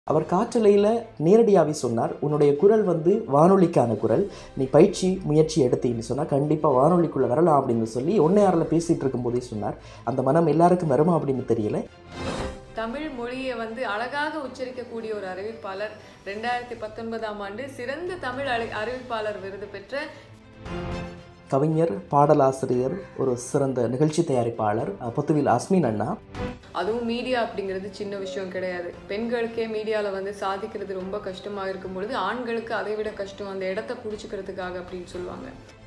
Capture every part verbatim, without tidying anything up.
அவர் காற்றலையில் நேரடியாகவே சொன்னார், உன்னுடைய குரல் வந்து வானொலிக்கான குரல், நீ பயிற்சி முயற்சி எடுத்தீங்கன்னு சொன்னால் கண்டிப்பாக வானொலிக்குள்ளே வரலாம் அப்படின்னு சொல்லி ஒன்னையாரில் பேசிகிட்டு இருக்கும்போதே சொன்னார். அந்த மனம் எல்லாருக்கும் வருமா அப்படின்னு தெரியல. தமிழ் மொழியை வந்து அழகாக உச்சரிக்கக்கூடிய ஒரு அறிவிப்பாளர், ரெண்டாயிரத்தி பத்தொன்பதாம் ஆண்டு சிறந்த தமிழ் அறிவிப்பாளர் விருது பெற்ற கவிஞர், பாடலாசிரியர், ஒரு சிறந்த நிகழ்ச்சி தயாரிப்பாளர் பொத்துவில் அஸ்மின் அண்ணா. அதுவும் மீடியா அப்படிங்கிறது சின்ன விஷயம் கிடையாது. பெண்களுக்கே மீடியாவில் வந்து சாதிக்கிறது ரொம்ப கஷ்டமாக இருக்கும் பொழுது ஆண்களுக்கு அதை விட கஷ்டம் அந்த இடத்த பிடிச்சிக்கிறதுக்காக அப்படின்னு சொல்லுவாங்க.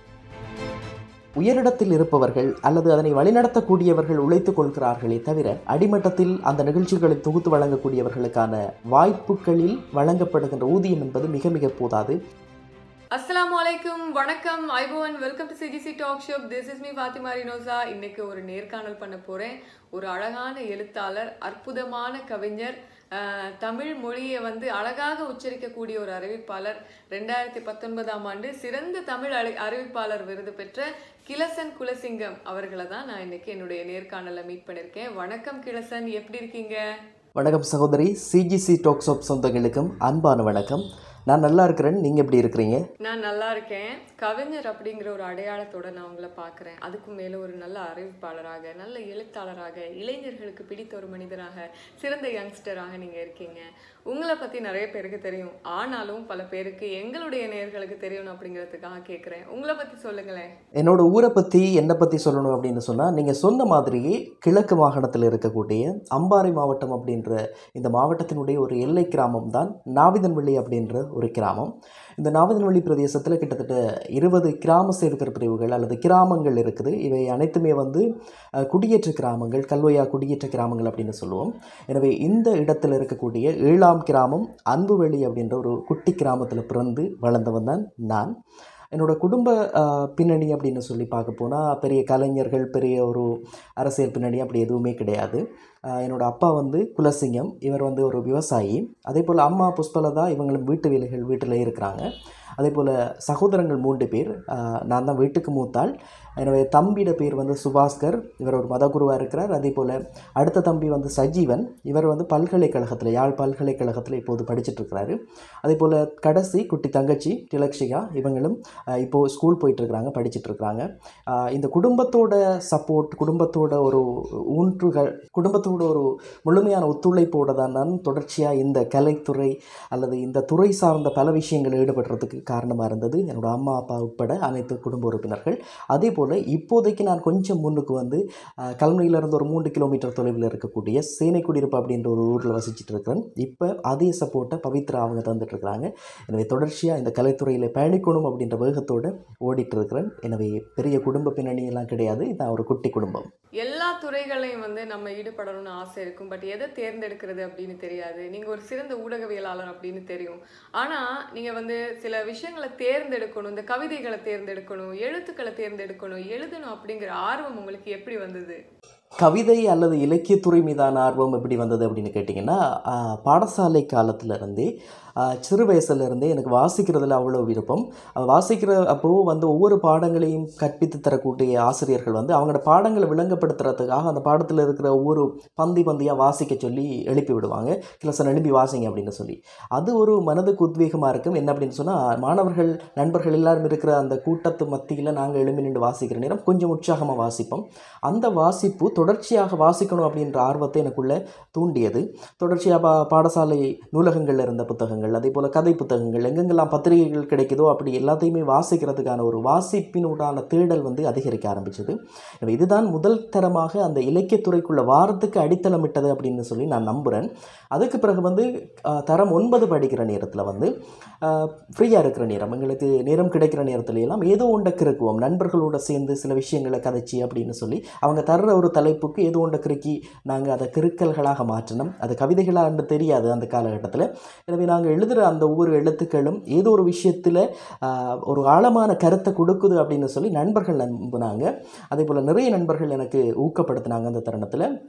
உயரிடத்தில் இருப்பவர்கள் அல்லது அதனை வழிநடத்தக்கூடியவர்கள் உழைத்துக் கொள்கிறார்களே தவிர அடிமட்டத்தில் அந்த நிகழ்ச்சிகளை தொகுத்து வழங்கக்கூடியவர்களுக்கான வாய்ப்புகளில் வழங்கப்படுகின்ற ஊதியம் என்பது மிக மிக போதாது. அஸ்ஸலாமு அலைக்கும், வணக்கம், iPhone, welcome to CGC talk show. This is me Fatima Rinosa. இன்னைக்கு ஒரு நேர்காணல் பண்ண போறேன். ஒரு அழகான எழுத்தாளர், அற்புதமான கவிஞர், தமிழ் மொழியை வந்து அழகாக உச்சரிக்கக்கூடிய ஒரு அறிவிப்பாளர், ரெண்டாயிரத்தி பத்தொன்பதாம் ஆண்டு சிறந்த தமிழ் அறிவிப்பாளர் விருது பெற்ற கிளசன் குலசிங்கம் அவர்களை தான் நான் இன்னைக்கு என்னுடைய நேர்காணலில் மீட் பண்ணியிருக்கேன். வணக்கம் கிளசன், எப்படி இருக்கீங்க? வணக்கம் சகோதரி. சிஜிசி டாக் ஷோப் சொந்தங்களுக்கும் அன்பான வணக்கம். நான் நல்லா இருக்கிறேன், நீங்கள் எப்படி இருக்கிறீங்க? நான் நல்லா இருக்கேன். கவிஞர் அப்படிங்கிற ஒரு அடையாளத்தோட நான் உங்களை பார்க்குறேன். அதுக்கும் மேலே ஒரு நல்ல அறிவிப்பாளராக, நல்ல எழுத்தாளராக, இளைஞர்களுக்கு பிடித்த ஒரு மனிதராக, சிறந்த யங்ஸ்டராக நீங்கள் இருக்கீங்க. உங்களை பற்றி நிறைய பேருக்கு தெரியும், ஆனாலும் பல பேருக்கு எங்களுடைய நேயர்களுக்கு தெரியணும் அப்படிங்கிறதுக்காக கேட்குறேன். உங்களை பற்றி சொல்லுங்களேன். என்னோட ஊரை பற்றி, என்னை பற்றி சொல்லணும் அப்படின்னு சொன்னால், நீங்கள் சொன்ன மாதிரியே கிழக்கு மாகாணத்தில் இருக்கக்கூடிய அம்பாறை மாவட்டம் அப்படின்ற இந்த மாவட்டத்தினுடைய ஒரு எல்லை கிராமம் தான் நாவிதன்வெளி அப்படின்ற ஒரு கிராமம். இந்த நாவிதன்வெளி பிரதேசத்தில் கிட்டத்தட்ட இருபது கிராம சேவகர் பிரிவுகள் அல்லது கிராமங்கள் இருக்குது. இவை அனைத்துமே வந்து குடியேற்ற கிராமங்கள், கல்வையா குடியேற்ற கிராமங்கள் அப்படின்னு சொல்லுவோம். எனவே இந்த இடத்துல இருக்கக்கூடிய ஏழாம் கிராமம் அன்புவெளி அப்படின்ற ஒரு குட்டி கிராமத்தில் பிறந்து வளர்ந்தவன் தான் நான். என்னோடய குடும்ப பின்னணி அப்படின்னு சொல்லி பார்க்க போனால் பெரிய கலைஞர்கள், பெரிய ஒரு அரசியல் பின்னணி அப்படி எதுவுமே கிடையாது. என்னோடய அப்பா வந்து குலசிங்கம், இவர் வந்து ஒரு விவசாயி. அதே போல் அம்மா புஷ்பலதா, இவங்களும் வீட்டு வேலைகள் வீட்டில் இருக்கிறாங்க. அதே போல் சகோதரங்கள் மூன்று பேர், நான் தான் வீட்டுக்கு மூத்தாள். என்னுடைய தம்பியோட பேர் வந்து சுபாஸ்கர், இவர் ஒரு மதகுருவாக இருக்கிறார். அதே போல் அடுத்த தம்பி வந்து சஜீவன், இவர் வந்து பல்கலைக்கழகத்தில், யாழ் பல்கலைக்கழகத்தில் இப்போது படிச்சுட்ருக்கிறாரு. அதே போல் கடைசி குட்டி தங்கச்சி திலக்ஷிகா, இவங்களும் இப்போது ஸ்கூல் போயிட்டுருக்குறாங்க, படிச்சுட்ருக்குறாங்க. இந்த குடும்பத்தோட சப்போர்ட், குடும்பத்தோட ஒரு ஊன்றுகள், குடும்பத்தோட ஒரு முழுமையான ஒத்துழைப்போடு தான் நான் தொடர்ச்சியாக இந்த கலைத்துறை அல்லது இந்த துறை சார்ந்த பல விஷயங்கள் ஈடுபடுறதுக்கு காரணமாக இருந்தது என்னோட அம்மா அப்பா உட்பட அனைத்து குடும்ப உறுப்பினர்கள். அதே போல் இப்போதைக்கு நான் கொஞ்சம் முன்னுக்கு வந்து கல்முனையிலிருந்து ஒரு மூன்று கிலோமீட்டர் தொலைவில் இருக்கக்கூடிய சேனைக்குடியிருப்பு அப்படின்ற ஒரு ஊரில் வசிச்சுட்டு இருக்கிறேன். இப்போ அதே சப்போர்ட்டை பவித்ரா அவங்க தந்துட்டுருக்குறாங்க. எனவே தொடர்ச்சியாக இந்த கலைத்துறையில் பயணிக்கணும் அப்படின்ற வேகத்தோடு ஓடிட்டு இருக்கிறேன். எனவே பெரிய குடும்ப பின்னணியெல்லாம் கிடையாது, இதான் ஒரு குட்டி குடும்பம். எல்லா துறைகளையும் வந்து நம்ம ஈடுபடணும்னு ஆசை இருக்கும், பட் எதை தேர்ந்தெடுக்கிறது அப்படின்னு தெரியாது. நீங்கள் ஒரு சிறந்த ஊடகவியலாளர் அப்படின்னு தெரியும், ஆனால் நீங்கள் வந்து சில விஷயங்களை தேர்ந்தெடுக்கணும், இந்த கவிதைகளை தேர்ந்தெடுக்கணும், எழுத்துக்களை தேர்ந்தெடுக்கணும், எழுதணும் அப்படிங்கிற ஆர்வம் உங்களுக்கு எப்படி வந்தது? கவிதை அல்லது இலக்கியத்துறை மீதான ஆர்வம் எப்படி வந்தது அப்படின்னு கேட்டிங்கன்னா, பாடசாலை காலத்திலருந்தே, சிறு வயசுலேருந்தே எனக்கு வாசிக்கிறதுல அவ்வளோ விருப்பம். வாசிக்கிற அப்போது வந்து ஒவ்வொரு பாடங்களையும் கற்பித்து தரக்கூடிய ஆசிரியர்கள் வந்து அவங்களோட பாடங்களை விளங்கப்படுத்துறதுக்காக அந்த பாடத்தில் இருக்கிற ஒவ்வொரு பந்தி பந்தியாக வாசிக்க சொல்லி எழுப்பி விடுவாங்க. கிளசன் எழுப்பி வாசிங்க அப்படின்னு சொல்லி. அது ஒரு மனதுக்கு உத்வேகமாக இருக்கும். என்ன அப்படின்னு சொன்னால், மாணவர்கள் நண்பர்கள் எல்லாரும் இருக்கிற அந்த கூட்டத்து மத்தியில் நாங்கள் எழுப்பி நின்று வாசிக்கிற நேரம் கொஞ்சம் உற்சாகமாக வாசிப்போம். அந்த வாசிப்பு தொடர்ச்சியாக வாசிக்கணும் அப்படின்ற ஆர்வத்தை எனக்குள்ளே தூண்டியது. தொடர்ச்சியாக பா பாடசாலை நூலகங்களில் இருந்த புத்தகங்கள், அதே போல் கதை புத்தகங்கள், எங்கெங்கெல்லாம் பத்திரிகைகள் கிடைக்குதோ அப்படி எல்லாத்தையுமே வாசிக்கிறதுக்கான ஒரு வாசிப்பினூடான தேடல் வந்து அதிகரிக்க ஆரம்பிச்சது. இதுதான் முதல் தரமாக அந்த இலக்கியத்துறைக்குள்ள வாரத்துக்கு அடித்தளமிட்டது அப்படின்னு சொல்லி நான் நம்புகிறேன். அதுக்கு பிறகு வந்து தரம் ஒன்பது படிக்கிற நேரத்தில் வந்து ஃப்ரீயாக இருக்கிற நேரம், எங்களுக்கு நேரம் கிடைக்கிற நேரத்துல எல்லாம் ஏதோ ஒன்றை கிறுக்குவோம், நண்பர்களோட சேர்ந்து சில விஷயங்களை கதைச்சி அப்படின்னு சொல்லி அவங்க தர்ற ஒரு தலைப்புக்கு ஏதோ ஒன்றை கிறுக்கி நாங்கள் அதை கிறுக்கல்களாக மாற்றினோம். அது கவிதைகளாக தெரியாது அந்த காலகட்டத்தில். எனவே நாங்கள் எழுதுகிற அந்த ஒவ்வொரு எழுத்துக்களும் ஏதோ ஒரு விஷயத்தில் ஒரு ஆழமான கருத்தை கொடுக்குது அப்படின்னு சொல்லி நண்பர்கள் நம்பினாங்க. அதே போல் நிறைய நண்பர்கள் எனக்கு ஊக்கப்படுத்தினாங்க அந்த தருணத்தில்.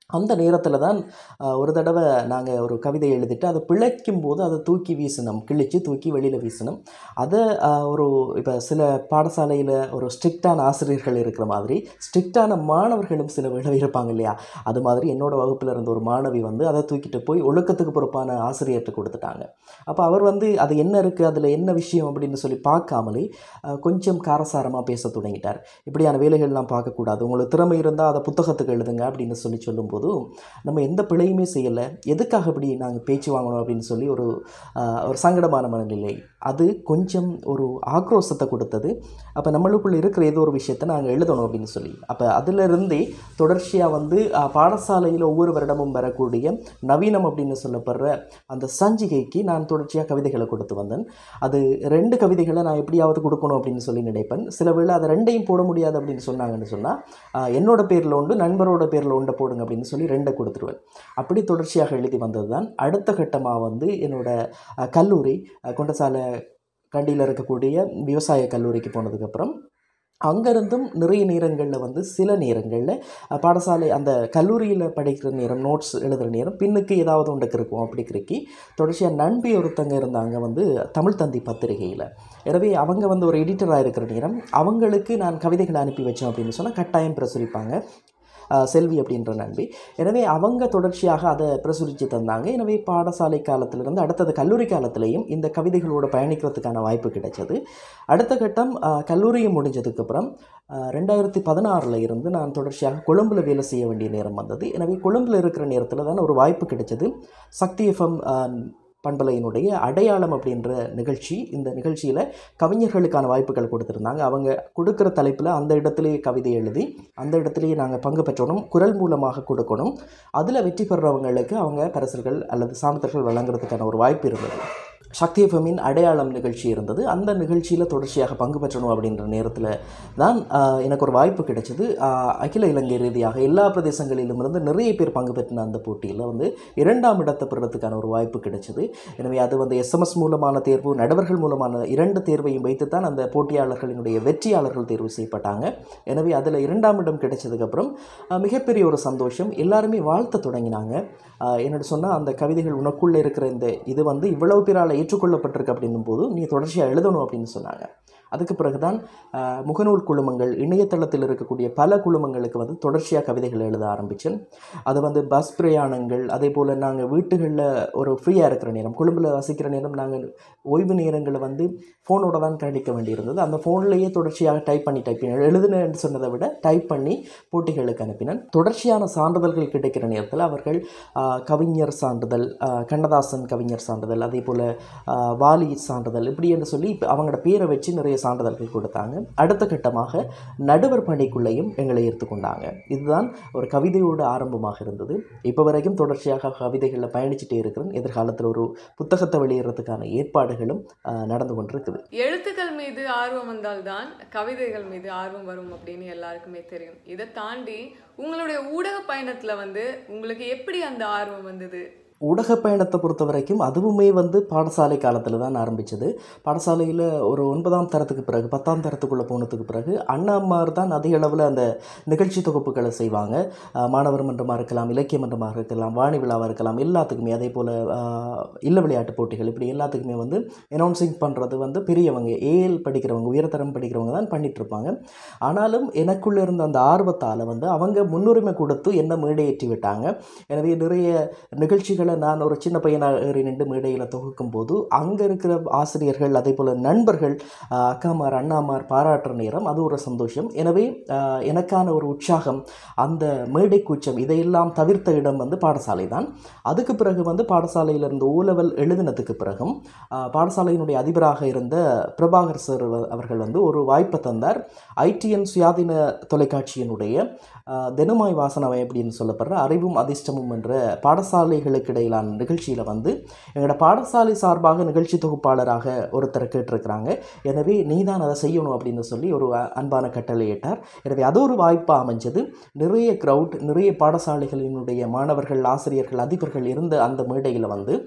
அந்த நேரத்தில் தான் அஹ், ஒரு தடவை நாங்கள் ஒரு கவிதை எழுதிட்டு அதை பிழைக்கும் போது அதை தூக்கி வீசினோம், கிழித்து தூக்கி வெளியில் வீசினோம். அதை அஹ், ஒரு இப்போ சில பாடசாலையில் ஒரு ஸ்ட்ரிக்டான ஆசிரியர்கள் இருக்கிற மாதிரி ஸ்ட்ரிக்டான மாணவர்களும் சில வேளை இருப்பாங்க இல்லையா, அது மாதிரி என்னோட வகுப்பில் இருந்த ஒரு மாணவி வந்து அதை தூக்கிட்டு போய் ஒழுக்கத்துக்கு பொறுப்பான ஆசிரியர்கிட்ட கொடுத்துட்டாங்க. அப்போ அவர் வந்து அது என்ன இருக்குது, அதில் என்ன விஷயம் அப்படின்னு சொல்லி பார்க்காமலே அஹ், கொஞ்சம் காரசாரமாக பேச தொடங்கிட்டார். இப்படியான வேலைகள்லாம் பார்க்கக்கூடாது, உங்களுக்கு திறமை இருந்தால் அதை புத்தகத்துக்கு எழுதுங்க அப்படின்னு சொல்லி சொல்லும்போது நம்ம எந்த பிழையுமே செய்யலை, எதுக்காக இப்படி நாங்கள் பேச்சு வாங்கணும் அப்படின்னு சொல்லி ஒரு அஹ், ஒரு சங்கடமான மனநிலை, அது கொஞ்சம் ஒரு ஆக்ரோஷத்தை கொடுத்தது. அப்போ நம்மளுக்குள்ள இருக்கிற ஏதோ ஒரு விஷயத்தை நாங்கள் எழுதணும் அப்படின்னு சொல்லி, அப்போ அதிலிருந்தே தொடர்ச்சியாக வந்து அஹ், பாடசாலையில் ஒவ்வொரு வருடமும் வரக்கூடிய நவீனம் அப்படின்னு சொல்லப்படுற அந்த சஞ்சிகைக்கு நான் தொடர்ச்சியாக கவிதைகளை கொடுத்து வந்தேன். அது ரெண்டு கவிதைகளை நான் எப்படியாவது கொடுக்கணும் அப்படின்னு சொல்லி நினைப்பேன். சில வேளை அதை ரெண்டையும் போட முடியாது அப்படின்னு சொன்னாங்கன்னு சொன்னால் என்னோட பேரில் உண்டு, நண்பரோட பேரில் உண்டை போடுங்க அப்படின்னு சொல்லி ரெண்டை கொடுத்துருவேன். அப்படி தொடர்ச்சியாக எழுதி வந்தது தான். அடுத்த கட்டமாக வந்து என்னோட அஹ், கல்லூரி அஹ், கொண்டசாலை கண்டியில் இருக்கக்கூடிய விவசாய கல்லூரிக்கு போனதுக்கப்புறம் அங்கேருந்தும் நிறைய நேரங்களில் வந்து சில நேரங்களில் பாடசாலை அந்த கல்லூரியில் படிக்கிற நேரம், நோட்ஸ் எழுதுகிற நேரம் பின்னுக்கு ஏதாவது ஒன்றுக்கு இருக்கும். அப்படி கிறுக்கி தொடர்ச்சியாக நண்பி ஒருத்தங்க இருந்தாங்க வந்து தமிழ் தந்தி பத்திரிகையில். எனவே அவங்க வந்து ஒரு எடிட்டராக இருக்கிற நேரம் அவங்களுக்கு நான் கவிதைகளை அனுப்பி வச்சோம் அப்படின்னு சொன்னால் கட்டாயம் பிரசுரிப்பாங்க, அஹ், செல்வி அப்படின்ற நண்பி. எனவே அவங்க தொடர்ச்சியாக அதை பிரசுரித்து தந்தாங்க. எனவே பாடசாலை காலத்திலிருந்து அடுத்தது கல்லூரி காலத்திலையும் இந்த கவிதைகளோடு பயணிக்கிறதுக்கான வாய்ப்பு கிடைச்சது. அடுத்த கட்டம் அஹ், கல்லூரியும் முடிஞ்சதுக்கப்புறம் ரெண்டாயிரத்தி பதினாறில் இருந்து நான் தொடர்ச்சியாக கொழும்பில் வேலை செய்ய வேண்டிய நேரம் வந்தது. எனவே கொழும்பில் இருக்கிற நேரத்தில் தான் ஒரு வாய்ப்பு கிடைச்சது. சக்தி எஃப்எம் பண்பலையினுடைய அடையாளம் அப்படின்ற நிகழ்ச்சி. இந்த நிகழ்ச்சியில் கவிஞர்களுக்கான வாய்ப்புகள் கொடுத்துருந்தாங்க. அவங்க கொடுக்குற தலைப்பில் அந்த இடத்துலையே கவிதை எழுதி அந்த இடத்துலையே நாங்கள் பங்கு பெற்றணும், குரல் மூலமாக கொடுக்கணும். அதில் வெற்றி பெறுறவங்களுக்கு அவங்க பரிசுகள் அல்லது சான்றிதழ்கள் வழங்குறதுக்கான ஒரு வாய்ப்பு இருந்தது. சக்தி எஃப்எம்மின் அடையாளம் நிகழ்ச்சி இருந்தது. அந்த நிகழ்ச்சியில் தொடர்ச்சியாக பங்கு பெற்றணும் அப்படின்ற நேரத்தில் தான் ஆஹ், எனக்கு ஒரு வாய்ப்பு கிடைச்சது. ஆஹ், அகில இலங்கை ரீதியாக எல்லா பிரதேசங்களிலும் இருந்து நிறைய பேர் பங்கு பெற்றின அந்த போட்டியில் வந்து இரண்டாம் இடத்தை பெறுறதுக்கான ஒரு வாய்ப்பு கிடைச்சது. எனவே அது வந்து எஸ்எம்எஸ் மூலமான தேர்வு, நடுவர்கள் மூலமான இரண்டு தேர்வையும் வைத்து தான் அந்த போட்டியாளர்களினுடைய வெற்றியாளர்கள் தேர்வு செய்யப்பட்டாங்க. எனவே அதில் இரண்டாம் இடம் கிடைச்சதுக்கப்புறம் மிகப்பெரிய ஒரு சந்தோஷம். எல்லாருமே வாழ்த்த தொடங்கினாங்க. ஆஹ், என்னோட சொன்னால் அந்த கவிதைகள் உனக்குள்ளே இருக்கிற இந்த இது வந்து இவ்வளவு பேரால் ஏற்றுக்கொள்ளப்பட்டிருக்கு அப்படின்னும் போது நீ தொடர்ச்சியாக எழுதணும் அப்படின்னு சொன்னாங்க. அதுக்கு பிறகு தான் முகநூல் குழுமங்கள், இணையதளத்தில் இருக்கக்கூடிய பல குழுமங்களுக்கு வந்து தொடர்ச்சியாக கவிதைகள் எழுத ஆரம்பித்தேன். அது வந்து பஸ் பிரயாணங்கள், அதே போல் நாங்கள் வீட்டுகளில் ஒரு ஃப்ரீயாக இருக்கிற நேரம், கொழும்பில் வசிக்கிற நேரம் நாங்கள் ஓய்வு நேரங்களை வந்து ஃபோனோட தான் கழிக்க வேண்டியிருந்தது. அந்த ஃபோன்லேயே தொடர்ச்சியாக டைப் பண்ணி டைப் பண்ணி எழுதுனேன்னு சொன்னதை விட டைப் பண்ணி போட்டிகளுக்கு அனுப்பினேன். தொடர்ச்சியான சான்றிதழ்கள் கிடைக்கிற நேரத்தில் அவர்கள் ஆஹ், கவிஞர் சான்றிதழ், ஆஹ், கண்ணதாசன் கவிஞர் சான்றிதழ், அதே போல் வாலி சான்றிதழ், இப்படி என்று சொல்லி இப்போ அவங்களோட பேரை வச்சு நிறைய சான்றிதழ்கள் கொடுத்தாங்க. அடுத்த கட்டமாக நடுவர் பணிக்குள்ளேயும் எங்களை ஏற்றுக்கொண்டாங்க. இதுதான் ஒரு கவிதையோட ஆரம்பமாக இருந்தது. இப்போ வரைக்கும் தொடர்ச்சியாக கவிதைகளில் பயணிச்சுட்டே இருக்கிறேன். எதிர்காலத்தில் ஒரு புத்தகத்தை வெளியிடுறதுக்கான ஏற்பாடுகளும் ஆஹ், நடந்து கொண்டிருக்குது. எழுத்துக்கள் மீது ஆர்வம் வந்தால்தான் கவிதைகள் மீது ஆர்வம் வரும் அப்படின்னு எல்லாருக்குமே தெரியும். இதை தாண்டி உங்களுடைய ஊடக பயணத்துல வந்து உங்களுக்கு எப்படி அந்த ஆர்வம் வந்தது? ஊடக பயணத்தை பொறுத்த வரைக்கும் அதுவுமே வந்து பாடசாலை காலத்தில் தான் ஆரம்பித்தது. பாடசாலையில் ஒரு ஒன்பதாம் தரத்துக்கு பிறகு, பத்தாம் தரத்துக்குள்ளே போனதுக்கு பிறகு அண்ணாமார் தான் அதிக அளவில் அந்த நிகழ்ச்சி தொகுப்புகளை செய்வாங்க. ஆஹ் மாணவர் மன்றமாக இருக்கலாம், இலக்கிய மன்றமாக இருக்கலாம், வாணி விழாவாக இருக்கலாம், எல்லாத்துக்குமே. அதே போல் இல்ல விளையாட்டு போட்டிகள், இப்படி எல்லாத்துக்குமே வந்து அனௌன்சிங் பண்ணுறது வந்து பெரியவங்க, ஏஎல் படிக்கிறவங்க, உயர்தரம் படிக்கிறவங்க தான் பண்ணிகிட்ருப்பாங்க. ஆனாலும் எனக்குள்ளே இருந்த அந்த ஆர்வத்தால் வந்து அவங்க முன்னுரிமை கொடுத்து என்ன மேடையேற்றி விட்டாங்க. எனவே நிறைய நிகழ்ச்சிகளை நான் ஒரு சின்ன பையனாக ஏறி நின்று மேடையில் தொகுக்கும் போது அங்கே இருக்கிற ஆசிரியர்கள், அதே போல் நண்பர்கள், ஆஹ் அக்காமார் அண்ணாமார் பாராட்டுற நேரம் அது ஒரு சந்தோஷம். எனவே ஆஹ் எனக்கான ஒரு உற்சாகம், அந்த மேடை கூச்சம், இதையெல்லாம் தவிர்த்த இடம் வந்து பாடசாலை தான். அதுக்கு பிறகு வந்து பாடசாலையிலிருந்து ஓ லெவல் எழுதினதுக்கு பிறகும் ஆஹ் பாடசாலையினுடைய அதிபராக இருந்த பிரபாகர் சார் அவர்கள் வந்து ஒரு வாய்ப்பை தந்தார். ஐடிஎன் சுயாதீன தொலைக்காட்சியினுடைய ஆஹ் தினமாய் வாசனவை அப்படின்னு சொல்லப்படுற அறிவும் அதிர்ஷ்டமும் என்ற பாடசாலைகளுக்கு இடையிலான நிகழ்ச்சியில் வந்து எங்களோட பாடசாலை சார்பாக நிகழ்ச்சி தொகுப்பாளராக ஒருத்தரை கேட்டிருக்கிறாங்க. எனவே நீ தான் அதை செய்யணும் அப்படின்னு சொல்லி ஒரு அன்பான கட்டளையிட்டார். எனவே அது ஒரு வாய்ப்பாக அமைஞ்சது. நிறைய க்ரௌட், நிறைய பாடசாலைகளினுடைய மாணவர்கள், ஆசிரியர்கள், அதிபர்கள் இருந்த அந்த மேடையில் வந்து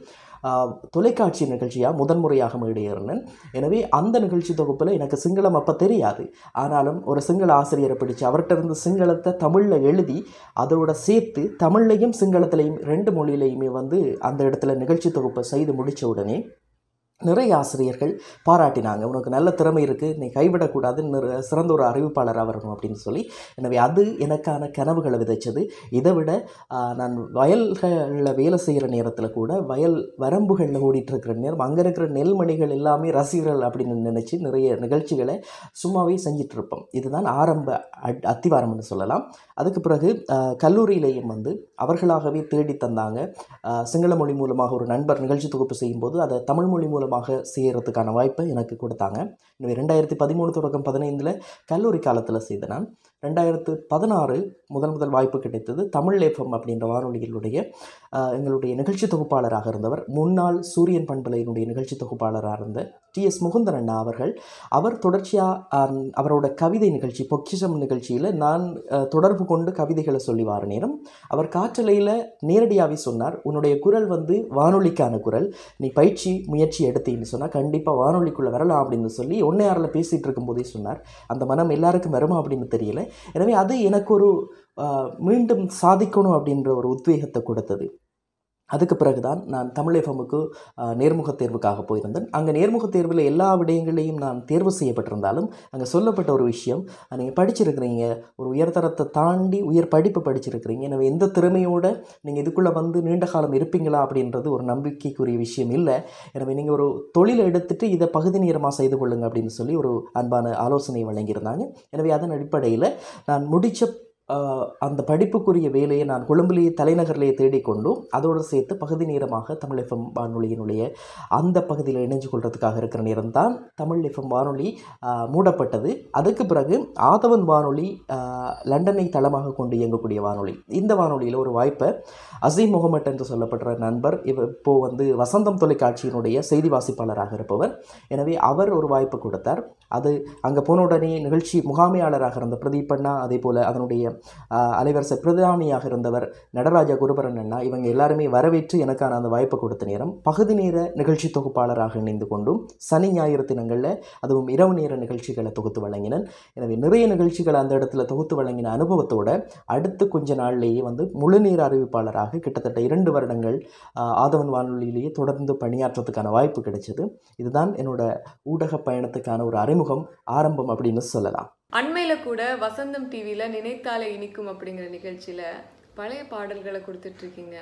தொலைக்காட்சி நிகழ்ச்சியாக முதன்முறையாக மேடையேறினேன். எனவே அந்த நிகழ்ச்சி தொகுப்பில் எனக்கு சிங்களம் அப்போ தெரியாது. ஆனாலும் ஒரு சிங்கள ஆசிரியரை பிடிச்சு அவர்கிட்ட இருந்து சிங்களத்தை தமிழில் எழுதி அதோட சேர்த்து தமிழ்லையும் சிங்களத்திலையும் ரெண்டு மொழியிலையுமே வந்து அந்த இடத்துல நிகழ்ச்சி தொகுப்பை செய்து முடித்த உடனே நிறைய ஆசிரியர்கள் பாராட்டினாங்க. உனக்கு நல்ல திறமை இருக்குது, நீ கைவிடக்கூடாது, நிற சிறந்த ஒரு அறிவிப்பாளராக வரணும் அப்படின்னு சொல்லி. எனவே அது எனக்கான கனவுகளை விதைச்சது. இதை விட நான் வயல்களில் வேலை செய்கிற நேரத்தில் கூட வயல் வரம்புகளில் ஓடிட்டுருக்கிற நேரம் அங்கே இருக்கிற நெல்மணிகள் எல்லாமே ரசிகர்கள் அப்படின்னு நினச்சி நிறைய நிகழ்ச்சிகளை சும்மாவே செஞ்சிட்ருப்போம். இதுதான் ஆரம்ப அட் அத்திவாரம்னு சொல்லலாம். அதுக்கு பிறகு கல்லூரியிலேயும் வந்து அவர்களாகவே தேடி தந்தாங்க. சிங்கள மொழி மூலமாக ஒரு நண்பர் நிகழ்ச்சி தொகுப்பு செய்யும்போது அதை தமிழ் மொழி மூலமாக செய்கிறதுக்கான வாய்ப்பை எனக்கு கொடுத்தாங்க. எனவே ரெண்டாயிரத்தி பதிமூணு தொடக்கம் பதினைந்தில் கல்லூரி காலத்தில் செய்த நான் ரெண்டாயிரத்து பதினாறு முதல் முதல் வாய்ப்பு கிடைத்தது. தமிழ் எஃப்எம் அப்படின்ற வானொலிகளுடைய எங்களுடைய நிகழ்ச்சி தொகுப்பாளராக இருந்தவர் முன்னாள் சூரியன் பண்பலையினுடைய நிகழ்ச்சி தொகுப்பாளராக இருந்த டி எஸ் முகுந்தன் அண்ணா அவர்கள். அவர் தொடர்ச்சியாக அவரோட கவிதை நிகழ்ச்சி பொக்கிஷம் நிகழ்ச்சியில் நான் தொடர்பு கொண்டு கவிதைகளை சொல்லி வார நேரம் அவர் காற்றலையில் நேரடியாகவே சொன்னார், உன்னுடைய குரல் வந்து வானொலிக்கான குரல், நீ பயிற்சி முயற்சி எடுத்தீங்கன்னு சொன்னால் கண்டிப்பாக வானொலிக்குள்ளே வரலாம் அப்படின்னு சொல்லி ஒன்னையாரில் பேசிகிட்டு இருக்கும்போதே சொன்னார். அந்த மனம் எல்லாருக்கும் வருமா அப்படின்னு தெரியல. எனவே அது எனக்கு ஒரு மீண்டும் சாதிக்கணும் அப்படின்ற ஒரு உத்வேகத்தை கொடுத்தது. அதுக்கு பிறகு தான் நான் தமிழ் எஃப்எம்முக்கு நேர்முகத் தேர்வுக்காக போயிருந்தேன். அங்கே நேர்முகத் தேர்வில் எல்லா விடயங்களையும் நான் தேர்வு செய்யப்பட்டிருந்தாலும் அங்கே சொல்லப்பட்ட ஒரு விஷயம், நீங்கள் படிச்சிருக்கிறீங்க, ஒரு உயர்தரத்தை தாண்டி உயர் படிப்பு படிச்சிருக்கிறீங்க, எனவே எந்த திறமையோடு நீங்கள் இதுக்குள்ளே வந்து நீண்ட காலம் இருப்பீங்களா அப்படின்றது ஒரு நம்பிக்கைக்குரிய விஷயம் இல்லை. எனவே நீங்கள் ஒரு தொழிலை எடுத்துகிட்டு இதை பகுதி நேரமாக செய்து கொள்ளுங்க அப்படின்னு சொல்லி ஒரு அன்பான ஆலோசனை வழங்கியிருந்தாங்க. எனவே அதன் அடிப்படையில் நான் முடித்த அந்த படிப்புக்குரிய வேலையை நான் கொழும்புலேயே தலைநகரிலேயே தேடிக்கொண்டும் அதோடு சேர்த்து பகுதி நேரமாக தமிழ் எஃப்எம் வானொலியினுடைய அந்த பகுதியில் இணைஞ்சு கொள்வதற்காக இருக்கிற நேரம் தான் தமிழ் எஃப்எம் வானொலி மூடப்பட்டது. அதுக்கு பிறகு ஆதவன் வானொலி லண்டனை தளமாக கொண்டு இயங்கக்கூடிய வானொலி. இந்த வானொலியில் ஒரு வாய்ப்பை அசீம் முகமட் என்று சொல்லப்படுற நண்பர் இவ இப்போது வந்து வசந்தம் தொலைக்காட்சியினுடைய செய்தி வாசிப்பாளராக இருப்பவர். எனவே அவர் ஒரு வாய்ப்பு கொடுத்தார். அது அங்கே போன உடனே நிகழ்ச்சி முகாமையாளராக இருந்த பிரதீப் அண்ணா, அதே போல் அதனுடைய அலைவரிசை பிரதானியாக இருந்தவர் நடராஜா குருபரன் அண்ணா, இவங்க எல்லாருமே வரவேற்று எனக்கான அந்த வாய்ப்பை கொடுத்த நேரம் பகுதி நேர நிகழ்ச்சி தொகுப்பாளராக இணைந்து கொண்டும் சனி ஞாயிறு தினங்களில் அதுவும் இரவு நேர நிகழ்ச்சிகளை தொகுத்து வழங்கினேன். எனவே நிறைய நிகழ்ச்சிகளை அந்த இடத்துல தொகுத்து வழங்கின அனுபவத்தோடு அடுத்து கொஞ்ச நாள்லேயே வந்து முழுநேர அறிவிப்பாளராக கிட்டத்தட்ட இரண்டு வருடங்கள் ஆதவன் வானொலியிலேயே தொடர்ந்து பணியாற்றத்துக்கான வாய்ப்பு கிடைச்சது. இதுதான் என்னோட ஊடக பயணத்துக்கான ஒரு அறிமுகம் ஆரம்பம் அப்படின்னு சொல்லலாம். அண்மையில் கூட வசந்தம் டிவியில் நினைத்தாலே இனிக்கும் அப்படிங்கிற நிகழ்ச்சியில் பழைய பாடல்களை கொடுத்துட்ருக்கீங்க.